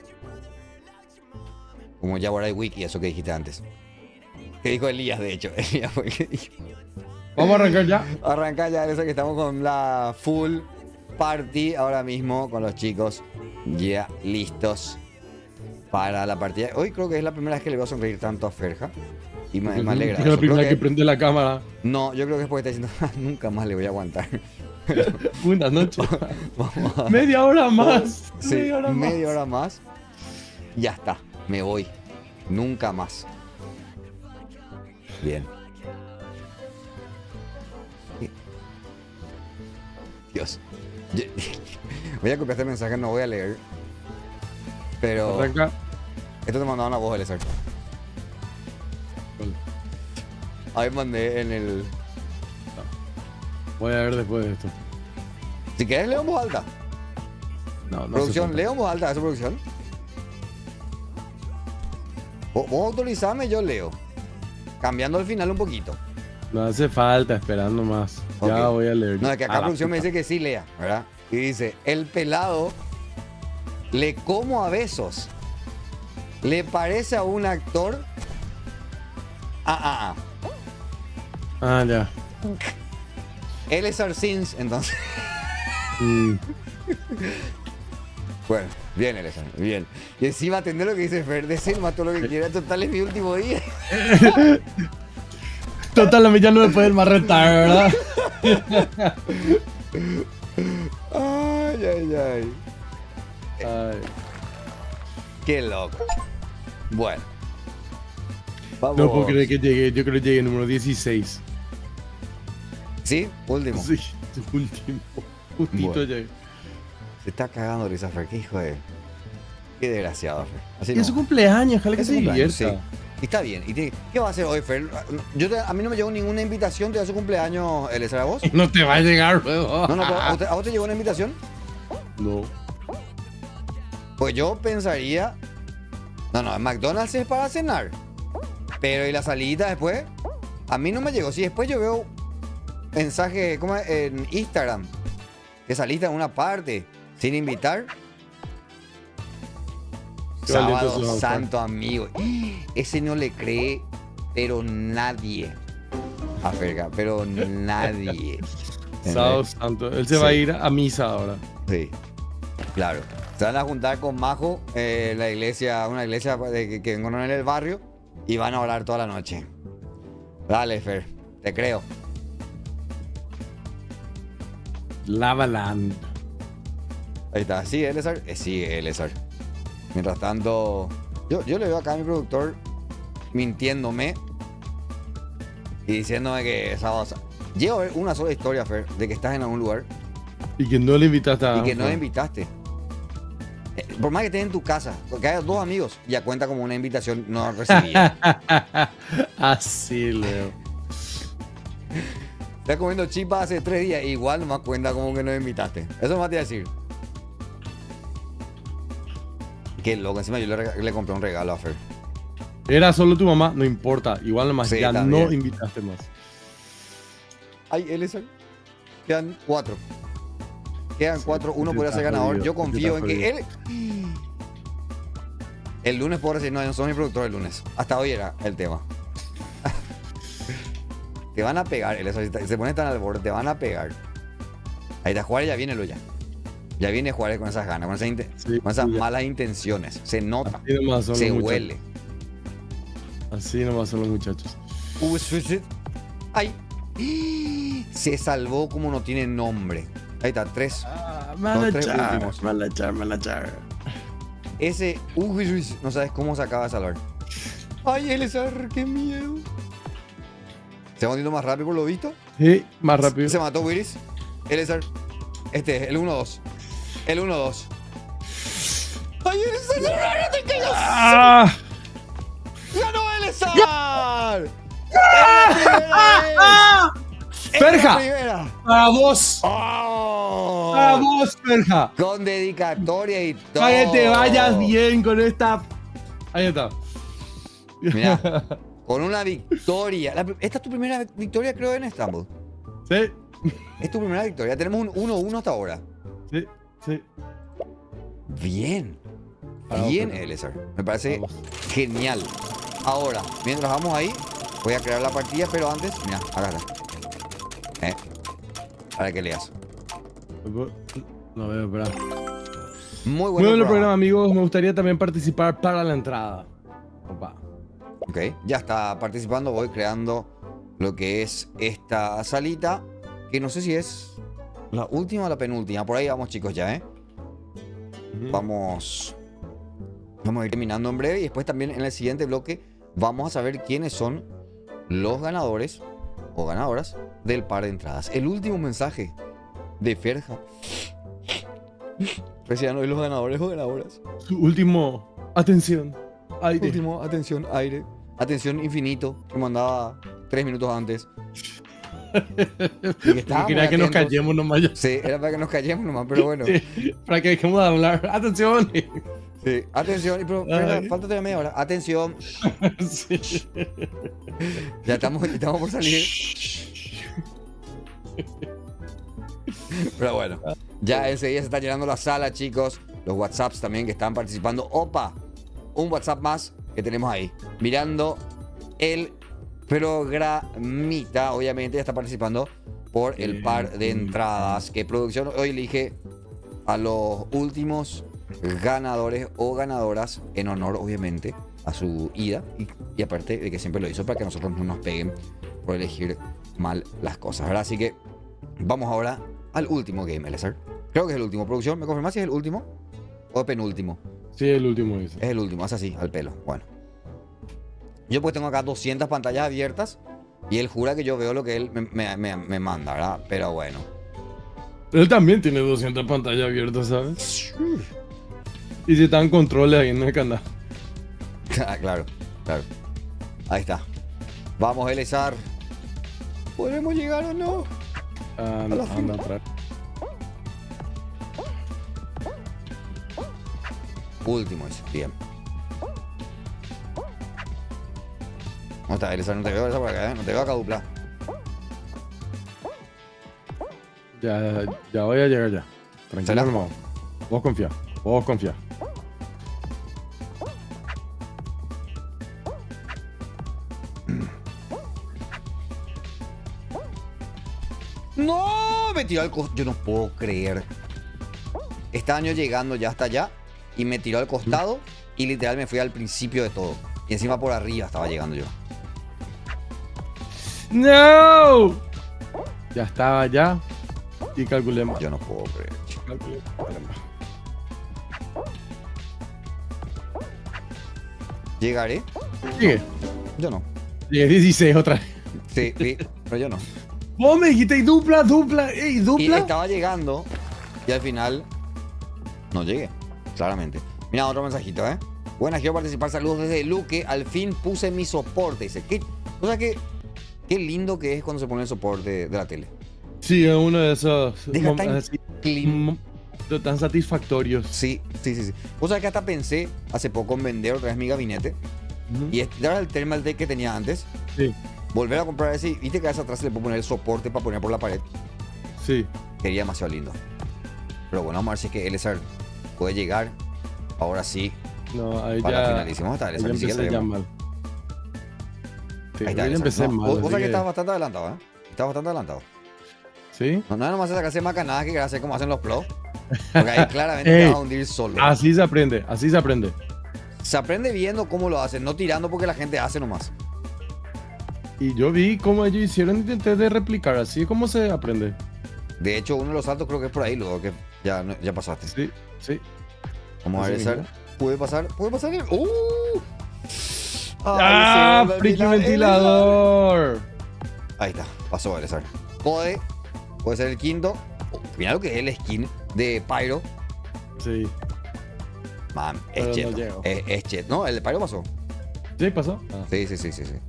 Como Yaguaray Wiki, eso que dijiste antes. Que dijo Elías, de hecho. Elías fue el que dijo. Vamos a arrancar ya. Arranca ya, eso que estamos con la full party ahora mismo con los chicos ya listos para la partida. Hoy creo que es la primera vez que le voy a sonreír tanto a Ferja. Y me, me alegra. Es la eso. primera Creo que... que- prende la cámara. No, yo creo que es porque está diciendo, nunca más le voy a aguantar. Buenas noches. Vamos a... Media hora más. Sí, media hora más. media hora más. Ya está, me voy. Nunca más. Bien. Dios. Yo- voy a copiar este mensaje, no voy a leer. Pero Arranca. esto te mandaban a vos, Elezar. Ahí mandé en el... Voy a ver después de esto. Si quieres, leo en voz alta. No, no Producción, hace falta. leo en voz alta, ¿eso producción? Vos, vos autorizame, yo leo. Cambiando al final un poquito. No hace falta, esperando más. Ya Ok. voy a leer. No, es que acá A la producción me puta. dice que sí lea, ¿verdad? Y dice, el pelado le como a besos. ¿Le parece a un actor? Ah, ah, ah. Ah, ya. Él es Arsins, entonces. Mm. Bueno, bien, Elezar, bien. Y encima atender lo que dice Fer, de Selma, todo lo que quiera. Total, es mi último día. Total, a mí ya no me pueden más retar, ¿verdad? Ay, ay, ay. Ay. Qué loco. Bueno. Vamos. No puedo creer que llegué. Yo creo que llegué número dieciséis. ¿Sí? Último. Sí, último. Justito Bueno. llegué. Se está cagando risa, Fer. Qué hijo de... Qué desgraciado, Fer. Así Y es su no. cumpleaños, ojalá que Es se su cumpleaños, divierta. sí. Y está bien. ¿Y te- qué va a hacer hoy, Fer? Yo te- a mí no me llegó ninguna invitación. ¿Te da su cumpleaños, Elezar, a vos? No te va a llegar luego. No, no, pero ¿a, usted- a vos te llegó una invitación? No. Pues yo pensaría... No, no, en McDonald's es para cenar. Pero ¿y la salida después? A mí no me llegó. Si después yo veo mensaje ¿cómo es? En Instagram que saliste en una parte sin invitar. Qué valiente Sábado sos, Juan. Santo, amigo. Ese no le cree, pero nadie. A Ferga, pero nadie. Sábado Santo. Él se Sí. va a ir a misa ahora. Sí, claro. Se van a juntar con Majo, eh, la iglesia, una iglesia de- que, que encontraron en el barrio, y van a orar toda la noche. Dale, Fer, te creo. Lavaland. Ahí está. ¿Sigue Elezar? Eh, sigue Elezar. Mientras tanto, yo, yo le veo acá a mi productor mintiéndome y diciéndome que sábado. sa- Llego a ver una sola historia, Fer, de que estás en algún lugar Y que no le invitaste a. y que no le invitaste. Eh, Por más que estés en tu casa, que haya dos amigos, ya cuenta como una invitación no recibida. Así, Leo. Estás comiendo chipa hace tres días, igual nomás cuenta como que no me invitaste. Eso nomás te iba a decir. Qué loco, encima yo le, rega- le compré un regalo a Fer. Era solo tu mamá, no importa. Igual nomás, Sí, ya no también. invitaste más. Ay, él es el- Quedan cuatro. Quedan Sí, cuatro, uno este podría ser está ganador. jodido, Yo este confío en está que él. El lunes puedo decir, no, no soy mi productor el lunes. Hasta hoy era el tema. Te van a pegar, él es- se pone tan al borde, te van a pegar. Ahí está, Juárez ya viene lo ya. Ya viene Juárez con esas ganas, con esas, inte- Sí, con esas ya. malas intenciones. Se nota, Así nomás son se los muchachos. huele. Así nomás son los muchachos. Uh, sí, sí. Ay. Se salvó como no tiene nombre. Ahí está, tres. Ah, Los tres últimos. malachar, malachar. Ese. Uy, uy, uy, no sabes cómo se acaba de salvar. Ay, Elezar, qué miedo. Se va hundiendo más rápido por lo visto. Sí, más rápido. Se mató Willis. Elezar. Este, el uno dos. El uno dos. Ay, Elezar, no te caigas. ¡Ah! ¡Ganó Elezar! ¡Es la primera vez! ¡Es la ¡Ferja! primera! ¡Para vos! ¡Oh! ¡Para vos, Ferja! Con dedicatoria y todo. Para que te vayas bien con esta. Ahí está. Mira, con una victoria. La- esta es tu primera victoria, creo, en Estambul. Sí, Es tu primera victoria. Tenemos un uno uno hasta ahora. sí, sí. Bien. Ah, Bien, ok. Eliezer. Me parece Vamos. genial. Ahora, mientras vamos ahí, voy a crear la partida, pero antes, mira, acá está. Eh, para que leas. No veo, espera. Muy Muy bueno bueno el programa. programa, amigos. Me gustaría también participar para la entrada. Opa. Ok, ya está participando. Voy creando lo que es esta salita. Que no sé si es la última o la penúltima. Por ahí vamos, chicos, ya, ¿eh? Ujú. Vamos. Vamos a ir terminando en breve. Y después también en el siguiente bloque vamos a saber quiénes son los ganadores o ganadoras del par de entradas. El último mensaje de Ferja. Decían hoy los ganadores o ganadoras. Su último. Atención. Aire. Último, atención, aire. Atención infinito, que mandaba tres minutos antes. Y que estaba Quería muy que nos atentos. callemos nomás. Ya. Sí, era para que nos callemos nomás, pero bueno. Sí, para que dejemos de hablar. Atención. Sí. Atención, y pero, pero Ay. falta todavía media hora. Atención, Sí. ya estamos, ya estamos por salir. Pero bueno, ya enseguida se está llenando la sala, chicos. Los WhatsApps también que están participando. Opa, un WhatsApp más que tenemos ahí. Mirando el programita. Obviamente ya está participando por el par de entradas que producción hoy elige a los últimos ganadores o ganadoras en honor, obviamente, a su ida. Y, y aparte de que siempre lo hizo para que nosotros no nos peguen por elegir mal las cosas, ¿verdad? Así que vamos ahora al último game, Eliezer. Creo que es el último. Producción, ¿me confirmás si es el último o penúltimo? Sí, el último dice. Es el último, es así, al pelo. Bueno. Yo pues tengo acá doscientas pantallas abiertas y él jura que yo veo lo que él me, me- me- me manda, ¿verdad? Pero bueno. Él también tiene doscientas pantallas abiertas, ¿sabes? Y si están controles ahí en el canal. Ah, claro, claro. Ahí está. Vamos, Eliezer. ¿Podremos llegar o no? Anda, la anda atrás. Último ese, bien. ¿Cómo está, Eliezer? No te veo esa por acá, ¿eh? No te veo acá dupla. Ya, ya voy a llegar ya. Tranquilo, Será. hermano. Vos confía. Vos confía. ¡No! Me tiró al costado. Yo no puedo creer. Este año llegando ya hasta allá y me tiró al costado y literal me fui al principio de todo. Y encima por arriba estaba llegando yo. ¡No! Ya estaba ya. Y calculé mal. Yo no puedo creer. Calculé mal. ¿Llegaré? Sigue. Yo no. Llegué dieciséis otra vez. Sí, sí, pero yo no. Vos me dijiste y dupla, dupla, ey, Y dupla. estaba llegando y al final no llegué, claramente. Mira, otro mensajito, ¿eh? Buenas, quiero participar. Saludos desde Luque. Al fin puse mi soporte. Dice, ¿qué? O sea, que qué lindo que es cuando se pone el soporte de la tele. Sí, es uno de esos Deja tan así, clean. mom- tan satisfactorios. Sí, sí, sí, sí. O sea, que hasta pensé hace poco en vender otra vez mi gabinete Ujú. y estirar el thermal deck que tenía antes. Sí, Volver a comprar ese. y Viste que a esa atrás se le puede poner el soporte para poner por la pared. sí. Sería demasiado lindo. Pero bueno, vamos a ver si es que Eliezer puede llegar. Ahora sí, No, ahí para ya. finalizar. ¿Cómo está ahí Eliezer? ya Ni siquiera empecé le ya vemos. mal. Sí, Ahí está, ahí ya Eliezer. empecé No, mal. vos- vos así sabés que que- estás bastante adelantado, ¿eh? Estás bastante adelantado. Sí. No, no es nomás sacarse macanadas que hacer como hacen los pros. Porque ahí claramente Ey, te vas a hundir solo. Así se aprende, así se aprende. Se aprende viendo cómo lo hacen, no tirando porque la gente hace nomás. Y yo vi cómo ellos hicieron y intenté de replicar. Así es como se aprende. De hecho, uno de los saltos creo que es por ahí, luego que ya, no- ya pasaste. Sí, sí. Vamos a ver, Así Eliezer. mismo. ¿Puede pasar? ¿Puede pasar? el- ¡Uh! ¡Ah! Ay, ¡Friki Eliezer, ventilador! Ahí está, pasó Eliezer. Puede, puede ser el quinto. Oh, mira lo que es el skin de Pyro. Sí. Man, es Pero no cheto. llego. es, es cheto. No, el de Pyro pasó. ¿Sí pasó? Ah. Sí, sí, sí, sí, sí.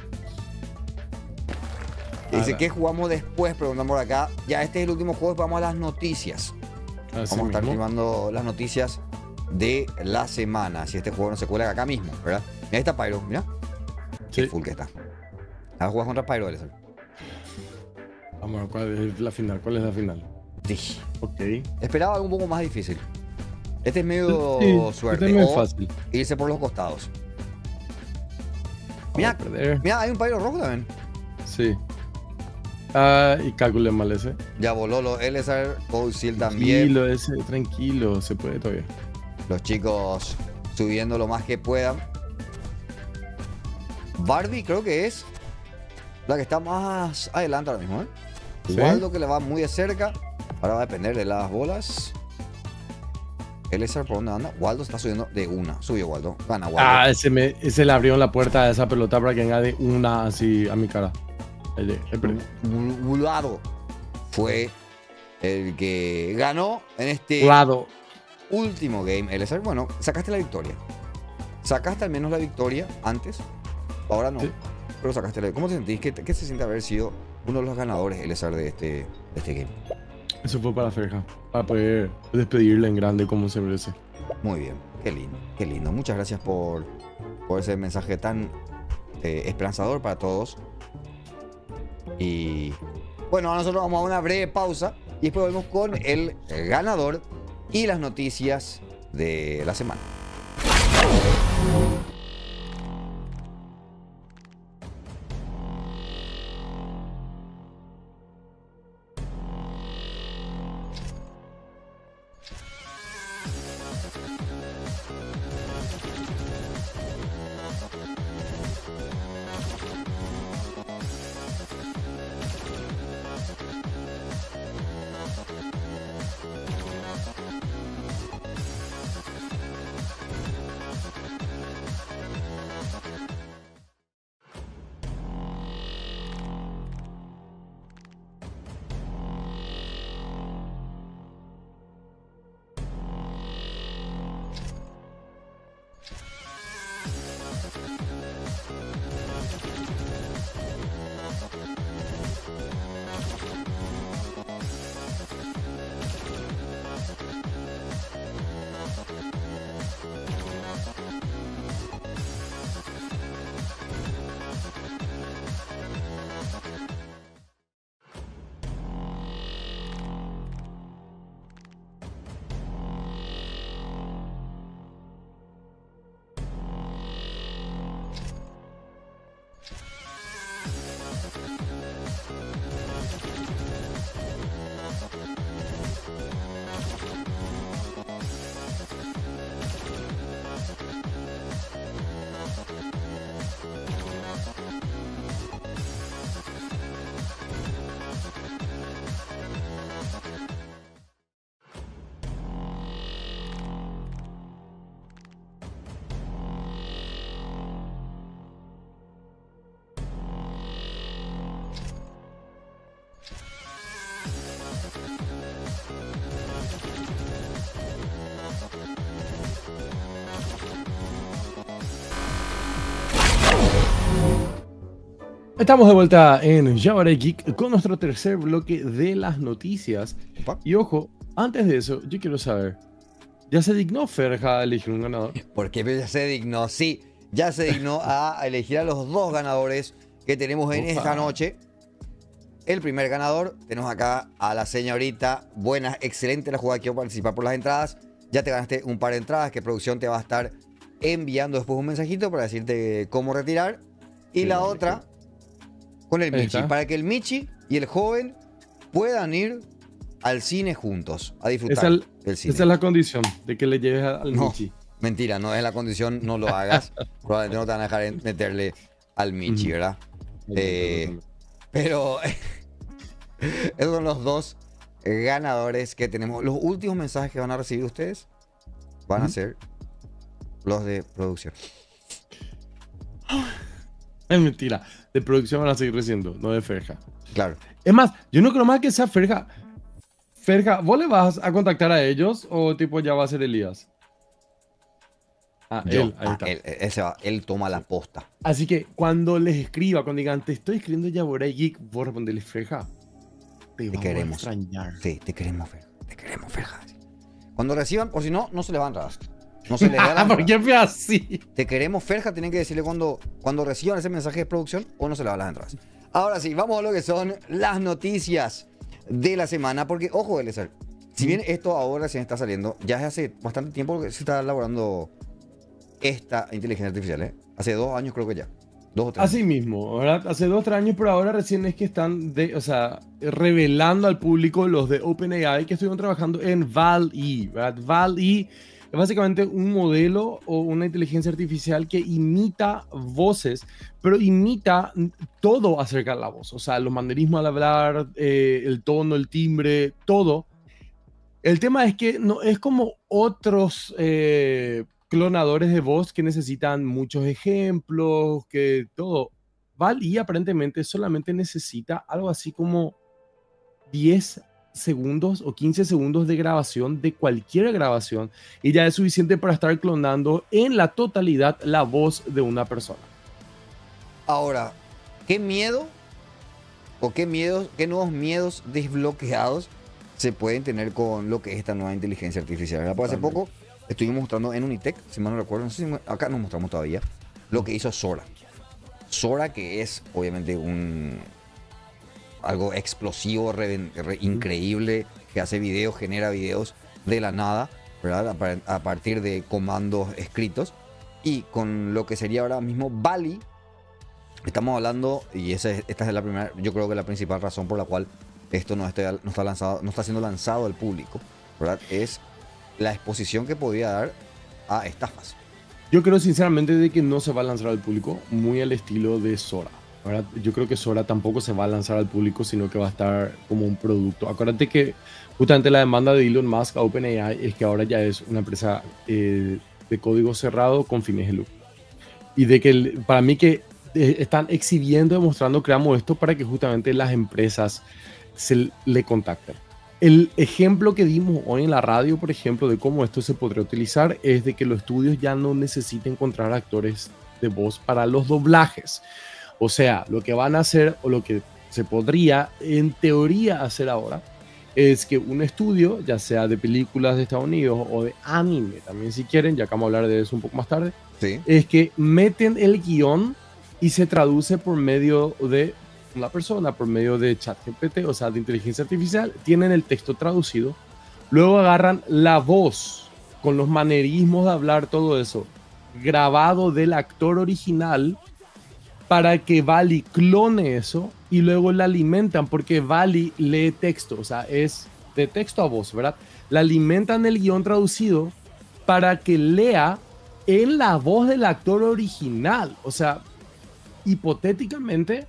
Ah, Dice va. que jugamos después, preguntan por acá. Ya este es el último juego, vamos a las noticias. Así Vamos a estar mismo. filmando las noticias de la semana. Si este juego no se cuela acá mismo, ¿verdad? Mira, ahí está Pyro, mira. Qué Sí. full que está. Ahora jugas contra Pyro, Eliezer. Vamos a ver cuál es la final. ¿Cuál es la final? Sí. Ok. Esperaba algo un poco más difícil. Este es medio Sí, suerte. este es muy o fácil. irse por los costados. Vamos Mira, a perder. mira, hay un pairo rojo también. Sí. Ah, y calculé mal ese. Ya voló los Elezar, Council también. Tranquilo, ese, tranquilo, se puede todavía. Los chicos subiendo lo más que puedan. Barbie creo que es la que está más adelante ahora mismo, ¿eh? ¿Sí? Waldo que le va muy de cerca. Ahora va a depender de las bolas. Elezar por dónde anda. Waldo está subiendo de una. Subió Waldo. Gana Waldo. Ah, ese, me, ese le abrió la puerta a esa pelota para que venga de una así a mi cara. El, de- el premio. Bulado fue el que ganó en este Lado. último game. Elezar, bueno, sacaste la victoria. Sacaste al menos la victoria antes. Ahora no. Sí. Pero sacaste la. ¿Cómo te sentís? ¿Qué, qué se siente haber sido uno de los ganadores, Elezar, de este, de este game? Eso fue para Ferja. Para poder despedirle en grande como se merece. Muy bien. Qué lindo. Qué lindo. Muchas gracias por, por ese mensaje tan eh, esperanzador para todos. Y bueno, ahora nosotros vamos a una breve pausa y después volvemos con el ganador y las noticias de la semana. Estamos de vuelta en Jabaré Geek con nuestro tercer bloque de las noticias. Opa. Y ojo, antes de eso, yo quiero saber, ¿ya se dignó Ferja a elegir un ganador? Porque ya se dignó, sí, ya se dignó a elegir a los dos ganadores que tenemos en Opa. esta noche. El primer ganador, tenemos acá a la señorita. Buenas, excelente la jugada, quiero participar por las entradas. Ya te ganaste un par de entradas que producción te va a estar enviando después un mensajito para decirte cómo retirar. Y Sí, la vale, otra, con el Ahí Michi, está. para que el Michi y el joven puedan ir al cine juntos, a disfrutar Esa, el- del cine. esa es la condición, de que le lleves a- al No, Michi. mentira, no es la condición, no lo hagas. Probablemente no te van a dejar en- meterle al Michi, Ujú. ¿verdad? Eh, Pero esos son los dos ganadores que tenemos. Los últimos mensajes que van a recibir ustedes van a Ujú. ser los de producción. Es mentira. De producción van a seguir recibiendo, no de Ferja. Claro. Es más, yo no creo más que sea Ferja. Ferja, ¿vos le vas a contactar a ellos o tipo ya va a ser Elías? Ah, Yo, él, ahí ah, está. él, ese va, él toma la posta. Así que cuando les escriba, cuando digan, te estoy escribiendo Jaboré Geek, vos responderle Ferja. Te, vamos queremos. a extrañar. Sí, te queremos, Fer. Te queremos, Ferja. Cuando reciban, por si no, no se les va a entrar. No se les da la Ah, ¿por entrada. qué fue así? Te queremos, Ferja, tienen que decirle cuando, cuando reciban ese mensaje de producción o no se le van las entradas. Ahora sí, vamos a lo que son las noticias de la semana. Porque, ojo, Eliezer, Si bien esto ahora se está saliendo, ya es hace bastante tiempo que se está elaborando esta inteligencia artificial, ¿eh? Hace dos años creo que ya. Dos o tres Así años. mismo, ¿verdad? Hace dos o tres años, pero ahora recién es que están de, o sea, revelando al público los de OpenAI que estuvieron trabajando en Wall-E, ¿verdad? Wall-E es básicamente un modelo o una inteligencia artificial que imita voces, pero imita todo acerca de la voz, o sea, los manerismos al hablar, eh, el tono, el timbre, todo. El tema es que no es como otros eh, clonadores de voz que necesitan muchos ejemplos, que todo. Wall-E aparentemente solamente necesita algo así como diez segundos o quince segundos de grabación de cualquier grabación y ya es suficiente para estar clonando en la totalidad la voz de una persona. Ahora, ¿qué miedo o qué miedos, qué nuevos miedos desbloqueados se pueden tener con lo que es esta nueva inteligencia artificial? ¿Verdad? Porque hace poco estuvimos mostrando en Unitec, si mal no recuerdo, no sé si acá nos mostramos todavía, lo que hizo Sora. Sora, que es obviamente un algo explosivo, re, re, increíble, que hace videos, genera videos de la nada, ¿verdad? A, a partir de comandos escritos. Y con lo que sería ahora mismo Wall-E, estamos hablando, y esa es, esta es la primera, yo creo que la principal razón por la cual esto no está, no está, lanzado, no está siendo lanzado al público, ¿verdad? Es la exposición que podría dar a estafas. Yo creo sinceramente de que no se va a lanzar al público, muy al estilo de Sora, ¿verdad? Yo creo que Sora tampoco se va a lanzar al público, sino que va a estar como un producto. Acuérdate que justamente la demanda de Elon Musk a OpenAI es que ahora ya es una empresa eh, de código cerrado con fines de lucro. Y de que para mí que eh, están exhibiendo, demostrando, creamos esto para que justamente las empresas se le contacten. El ejemplo que dimos hoy en la radio, por ejemplo, de cómo esto se podría utilizar es de que los estudios ya no necesiten encontrar actores de voz para los doblajes. O sea, lo que van a hacer o lo que se podría en teoría hacer ahora es que un estudio, ya sea de películas de Estados Unidos o de anime, también si quieren, ya que vamos a hablar de eso un poco más tarde, ¿Sí? es que meten el guión y se traduce por medio de una persona, por medio de ChatGPT, o sea, de inteligencia artificial, tienen el texto traducido, luego agarran la voz con los manerismos de hablar, todo eso, grabado del actor original para que Wall-E clone eso y luego la alimentan porque Wall-E lee texto, o sea, es de texto a voz, ¿verdad? La alimentan el guión traducido para que lea en la voz del actor original, o sea, hipotéticamente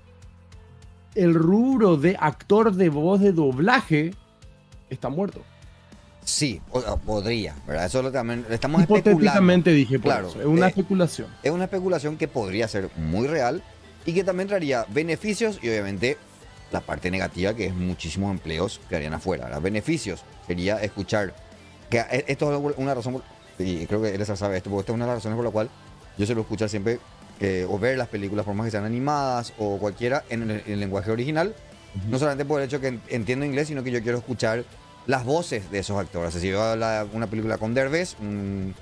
el rubro de actor de voz de doblaje está muerto. Sí, o, o podría, ¿verdad? Eso lo también estamos Hipotéticamente especulando. dije, por Claro, eso, es una eh, especulación. Es una especulación que podría ser muy real y que también traería beneficios y obviamente la parte negativa, que es muchísimos empleos que harían afuera, ¿verdad? Beneficios sería escuchar, que esto es una razón, y creo que Elisa sabe esto, porque esta es una de las razones por la cual yo suelo escuchar siempre eh, o ver las películas, por más que sean animadas o cualquiera, en el, en el lenguaje original, uh-huh. No solamente por el hecho que entiendo inglés, sino que yo quiero escuchar las voces de esos actores. O sea, si veo la, una película con Derbez, un,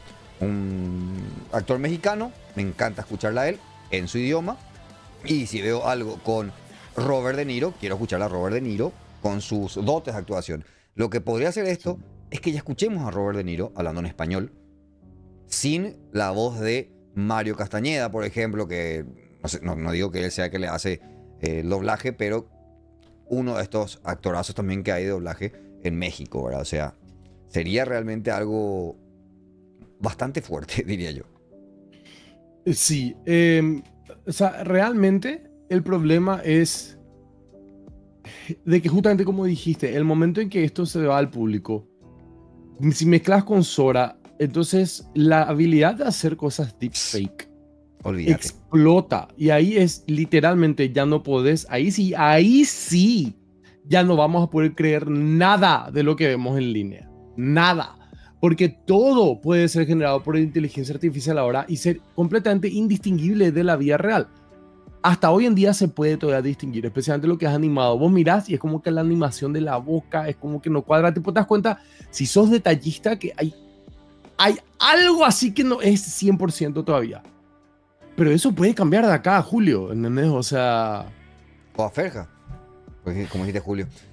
un actor mexicano, me encanta escucharla a él en su idioma. Y si veo algo con Robert De Niro, quiero escuchar a Robert De Niro con sus dotes de actuación. Lo que podría hacer esto es que ya escuchemos a Robert De Niro hablando en español, sin la voz de Mario Castañeda, por ejemplo, que no, sé, no, no digo que él sea el que le hace eh, el doblaje, pero uno de estos actorazos también que hay de doblaje en México, ¿verdad? O sea, sería realmente algo bastante fuerte, diría yo. Sí, eh, o sea, realmente el problema es de que justamente como dijiste, el momento en que esto se va al público, si mezclas con Sora, entonces la habilidad de hacer cosas deepfake Olvídate. Explota. Y ahí es literalmente ya no podés, ahí sí, ahí sí, ya no vamos a poder creer nada de lo que vemos en línea. Nada. Porque todo puede ser generado por inteligencia artificial ahora y ser completamente indistinguible de la vida real. Hasta hoy en día se puede todavía distinguir, especialmente lo que es animado. Vos mirás y es como que la animación de la boca es como que no cuadra. Tipo, te das cuenta, si sos detallista, que hay, hay algo así que no es cien por ciento todavía. Pero eso puede cambiar de acá a julio, ¿entendés? O sea... O a Ferja, pues, como dijiste, Julio.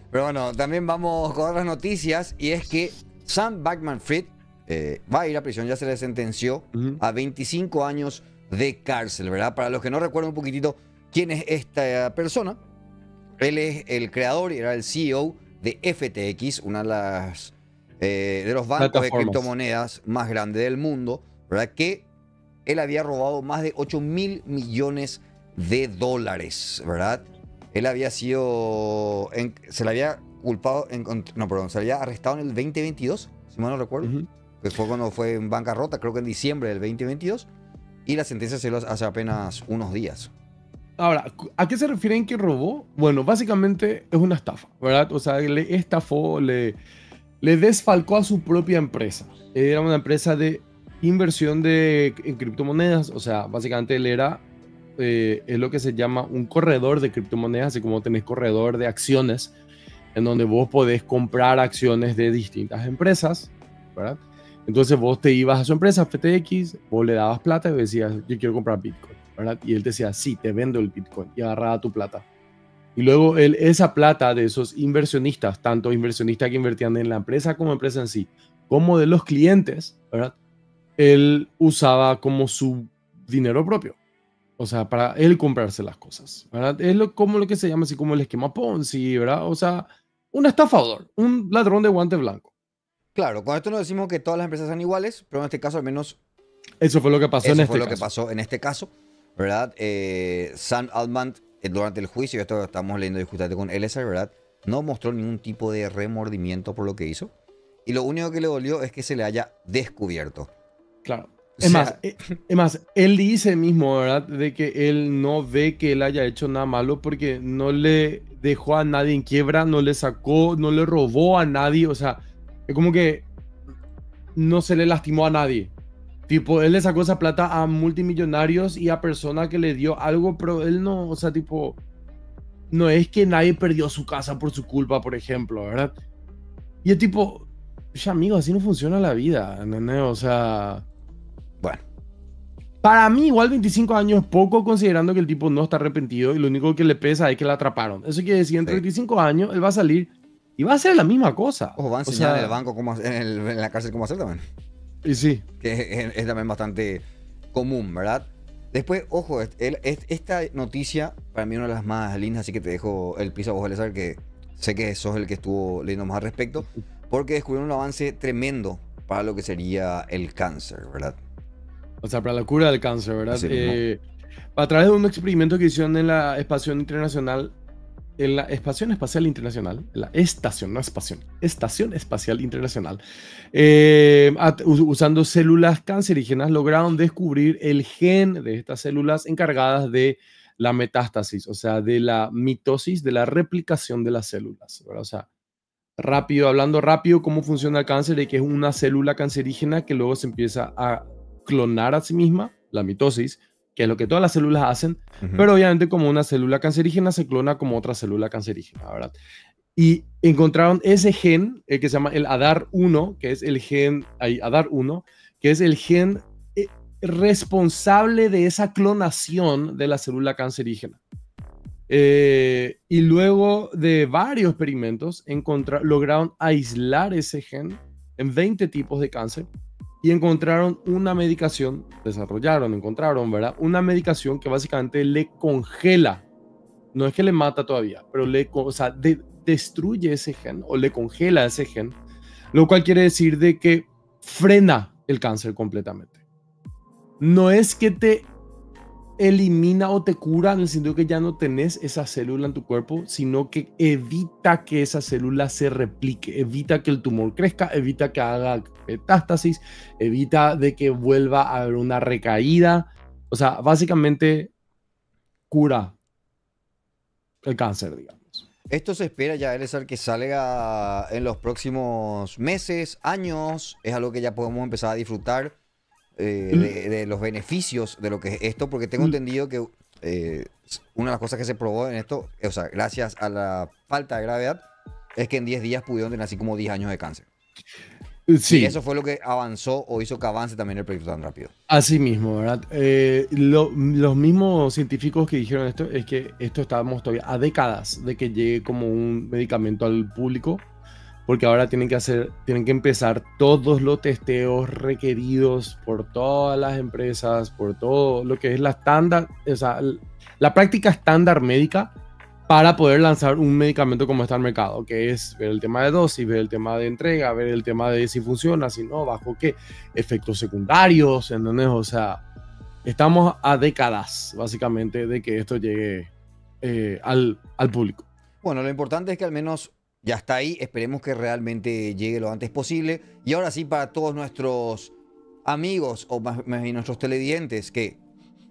Pero bueno, también vamos con otras noticias y es que Sam Bankman-Fried eh, va a ir a prisión, ya se le sentenció uh-huh. a veinticinco años de cárcel, ¿verdad? Para los que no recuerdan un poquitito quién es esta persona, él es el creador y era el C E O de F T X, una de las eh, de los bancos de criptomonedas más grandes del mundo, ¿verdad? Que él había robado más de ocho mil millones de dólares, ¿verdad? Él había sido, en, se le había culpado, en, no, perdón, se le había arrestado en el veinte veintidós, si mal no recuerdo, uh-huh. que fue cuando fue en bancarrota, creo que en diciembre del veinte veintidós, y la sentencia se lo hace apenas unos días. Ahora, ¿a qué se refieren que robó? Bueno, básicamente es una estafa, ¿verdad? O sea, le estafó, le, le desfalcó a su propia empresa. Era una empresa de inversión de, en criptomonedas, o sea, básicamente él era, eh, es lo que se llama un corredor de criptomonedas, así como tenés corredor de acciones, en donde vos podés comprar acciones de distintas empresas, ¿verdad? Entonces vos te ibas a su empresa, F T X, vos le dabas plata y decías, yo quiero comprar Bitcoin, ¿verdad? Y él te decía, sí, te vendo el Bitcoin, y agarraba tu plata. Y luego él, esa plata de esos inversionistas, tanto inversionistas que invertían en la empresa como empresa en sí, como de los clientes, ¿verdad? Él usaba como su dinero propio. O sea, para él comprarse las cosas, ¿verdad? Es lo, como lo que se llama así como el esquema Ponzi, ¿verdad? O sea, un estafador, un ladrón de guante blanco. Claro, con esto no decimos que todas las empresas son iguales, pero en este caso al menos... Eso fue lo que pasó eso en este fue lo caso. que pasó en este caso, ¿verdad? Eh, Sam Altman, eh, durante el juicio, esto estamos leyendo justamente con Eliezer, ¿verdad? No mostró ningún tipo de remordimiento por lo que hizo. Y lo único que le dolió es que se le haya descubierto. Claro. Es, o sea, más, es, es más, él dice mismo, ¿verdad? De que él no ve que él haya hecho nada malo porque no le dejó a nadie en quiebra, no le sacó, no le robó a nadie. O sea, es como que no se le lastimó a nadie. Tipo, él le sacó esa plata a multimillonarios y a personas que le dio algo, pero él no, o sea, tipo, no es que nadie perdió su casa por su culpa, por ejemplo, ¿verdad? Y es tipo, ya amigo, así no funciona la vida, ¿entendés? O sea... Bueno. Para mí igual veinticinco años es poco considerando que el tipo no está arrepentido y lo único que le pesa es que la atraparon. Eso quiere decir, entre sí. veinticinco años él va a salir y va a hacer la misma cosa. Ojo, va a enseñar o sea, en el banco, cómo, en, el, en la cárcel cómo hacer también. Y sí. Que es, es también bastante común, ¿verdad? Después, ojo, el, esta noticia para mí es una de las más lindas, así que te dejo el piso a vos, Eliezer, que sé que sos el que estuvo leyendo más al respecto, porque descubrieron un avance tremendo para lo que sería el cáncer, ¿verdad? O sea, para la cura del cáncer, ¿verdad? Eh, a través de un experimento que hicieron en la Estación Internacional, en la Estación Espacial Internacional, en la Estación, no Espacial, Estación Espacial Internacional, eh, at, usando células cancerígenas, lograron descubrir el gen de estas células encargadas de la metástasis, o sea, de la mitosis, de la replicación de las células, ¿verdad? O sea, rápido, hablando rápido, cómo funciona el cáncer, de que es una célula cancerígena que luego se empieza a clonar a sí misma, la mitosis, que es lo que todas las células hacen, uh-huh. pero obviamente como una célula cancerígena se clona como otra célula cancerígena, ¿verdad? Y encontraron ese gen, el que se llama el A D A R uno, que es el gen, ahí, A D A R uno, que es el gen eh, responsable de esa clonación de la célula cancerígena. Eh, y luego de varios experimentos encontra- lograron aislar ese gen en veinte tipos de cáncer y encontraron una medicación, desarrollaron, encontraron, ¿verdad? Una medicación que básicamente le congela, no es que le mata todavía, pero le, o sea, de, destruye ese gen o le congela ese gen, lo cual quiere decir de que frena el cáncer completamente. No es que te elimina o te cura en el sentido que ya no tenés esa célula en tu cuerpo, sino que evita que esa célula se replique, evita que el tumor crezca, evita que haga metástasis, evita de que vuelva a haber una recaída. O sea, básicamente cura el cáncer, digamos. Esto se espera ya, Eliezer, que salga en los próximos meses, años. Es algo que ya podemos empezar a disfrutar. Eh, de, de los beneficios de lo que es esto, porque tengo entendido que eh, una de las cosas que se probó en esto, o sea, gracias a la falta de gravedad, es que en diez días pudieron tener así como diez años de cáncer. Sí. Y eso fue lo que avanzó o hizo que avance también el proyecto tan rápido. Así mismo, ¿verdad? Eh, lo- los mismos científicos que dijeron esto es que esto estábamos todavía a décadas de que llegue como un medicamento al público, porque ahora tienen que hacer, tienen que empezar todos los testeos requeridos por todas las empresas, por todo lo que es la estándar, o sea, la práctica estándar médica para poder lanzar un medicamento como está al mercado, que es ver el tema de dosis, ver el tema de entrega, ver el tema de si funciona, si no, bajo qué, efectos secundarios, ¿entendés? O sea, estamos a décadas, básicamente, de que esto llegue eh, al, al público. Bueno, lo importante es que al menos ya está ahí. Esperemos que realmente llegue lo antes posible. Y ahora sí, para todos nuestros amigos, o más, más bien nuestros televidentes, que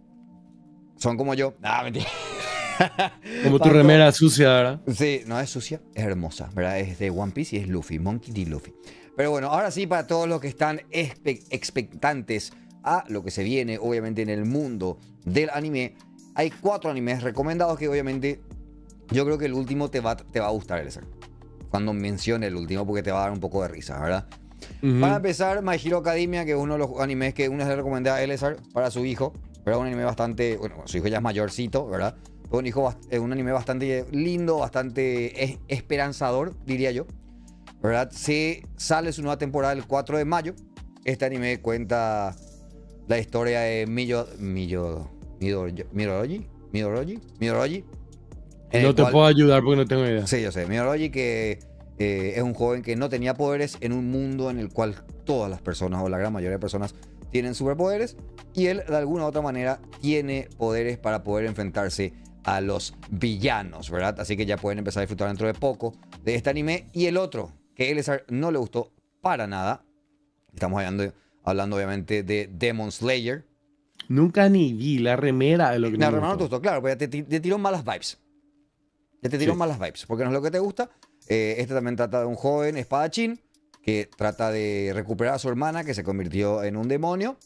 son como yo. Ah, mentira. Como tu Para remera todos- sucia, ¿verdad? Sí, no es sucia, es hermosa, ¿verdad? Es de One Piece y es Luffy, Monkey D. Luffy. Pero bueno, ahora sí, para todos los que están espe- expectantes a lo que se viene, obviamente, en el mundo del anime, hay cuatro animes recomendados que, obviamente, yo creo que el último te va, te va a gustar, Eliezer. Cuando mencione el último, porque te va a dar un poco de risa, ¿verdad? Ujú. Para empezar, My Hero Academia, que es uno de los animes que una vez le recomendé a Eliezer para su hijo, ¿verdad? Un anime bastante, bueno, su hijo ya es mayorcito, ¿verdad? Un, hijo, bast- eh, un anime bastante lindo, bastante es- esperanzador, diría yo, ¿verdad? Se sale su nueva temporada el cuatro de mayo. Este anime cuenta la historia de Miyo, Miyo, Midori, Midoroji, Midoroji, Midoroji. en el No te cual- puedo ayudar porque no tengo idea. Sí, yo sé. Midoroji, que eh, es un joven que no tenía poderes en un mundo en el cual todas las personas, o la gran mayoría de personas, tienen superpoderes. Y él, de alguna u otra manera, tiene poderes para poder enfrentarse a los villanos, ¿verdad? Así que ya pueden empezar a disfrutar dentro de poco de este anime. Y el otro, que a Eliezer no le gustó para nada. Estamos hablando, hablando obviamente de Demon Slayer. Nunca ni vi la remera de lo que No, no me hermano, no te gustó. gustó, claro, pero ya te, ti- te tiró malas vibes. Ya te tiró Sí. malas vibes, porque no es lo que te gusta. Eh, este también trata de un joven espadachín que trata de recuperar a su hermana que se convirtió en un demonio.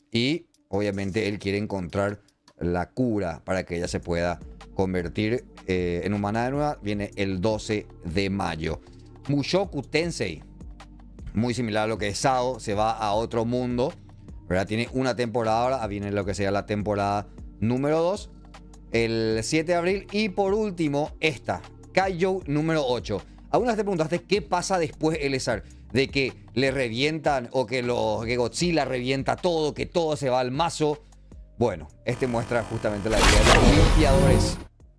Y obviamente él quiere encontrar la cura para que ella se pueda convertir eh, en humana de nueva. Viene el doce de mayo. Mushoku Tensei, muy similar a lo que es Sao, se va a otro mundo, ¿verdad? Tiene una temporada ahora, viene lo que sea la temporada número dos, el siete de abril. Y por último, esta, Kaijou número ocho. Alguna vez te preguntaste qué pasa después, Eliezer, de que le revientan o que, lo, que Godzilla revienta todo, que todo se va al mazo. Bueno, este muestra justamente la vida de los limpiadores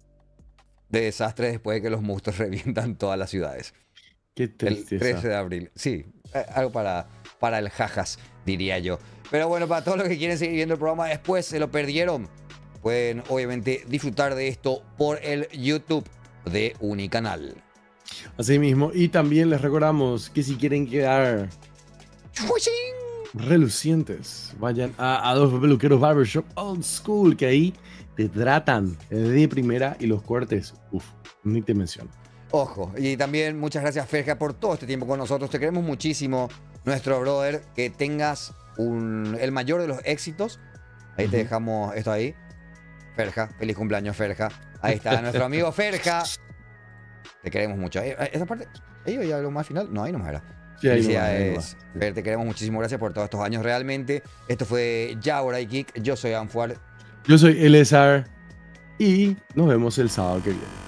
de desastres después de que los monstruos revientan todas las ciudades. Qué El tristeza. trece de abril. Sí, eh, algo para, para el jajas, diría yo. Pero bueno, para todos los que quieren seguir viendo el programa después, se lo perdieron, pueden obviamente disfrutar de esto por el YouTube de Unicanal. Así mismo. Y también les recordamos que si quieren quedar relucientes, vayan a Adolfo Peluqueros Barbershop Old School, que ahí te tratan de primera y los cortes, uff, ni te menciono. Ojo, y también muchas gracias, Ferja, por todo este tiempo con nosotros. Te queremos muchísimo, nuestro brother. Que tengas un, el mayor de los éxitos. Ahí te Ujú. dejamos esto ahí. Ferja, feliz cumpleaños, Ferja. Ahí está nuestro amigo Ferja. Te queremos mucho. Eh, eh, Esa parte, ¿ahí hay algo más final? No, ahí nomás era. Sí, ahí nomás, ahí Felicidades, nomás. Fer, te queremos muchísimo. Gracias por todos estos años realmente. Esto fue Yaorai Geek. Yo soy Anfuar. Yo soy Elezar y nos vemos el sábado que viene.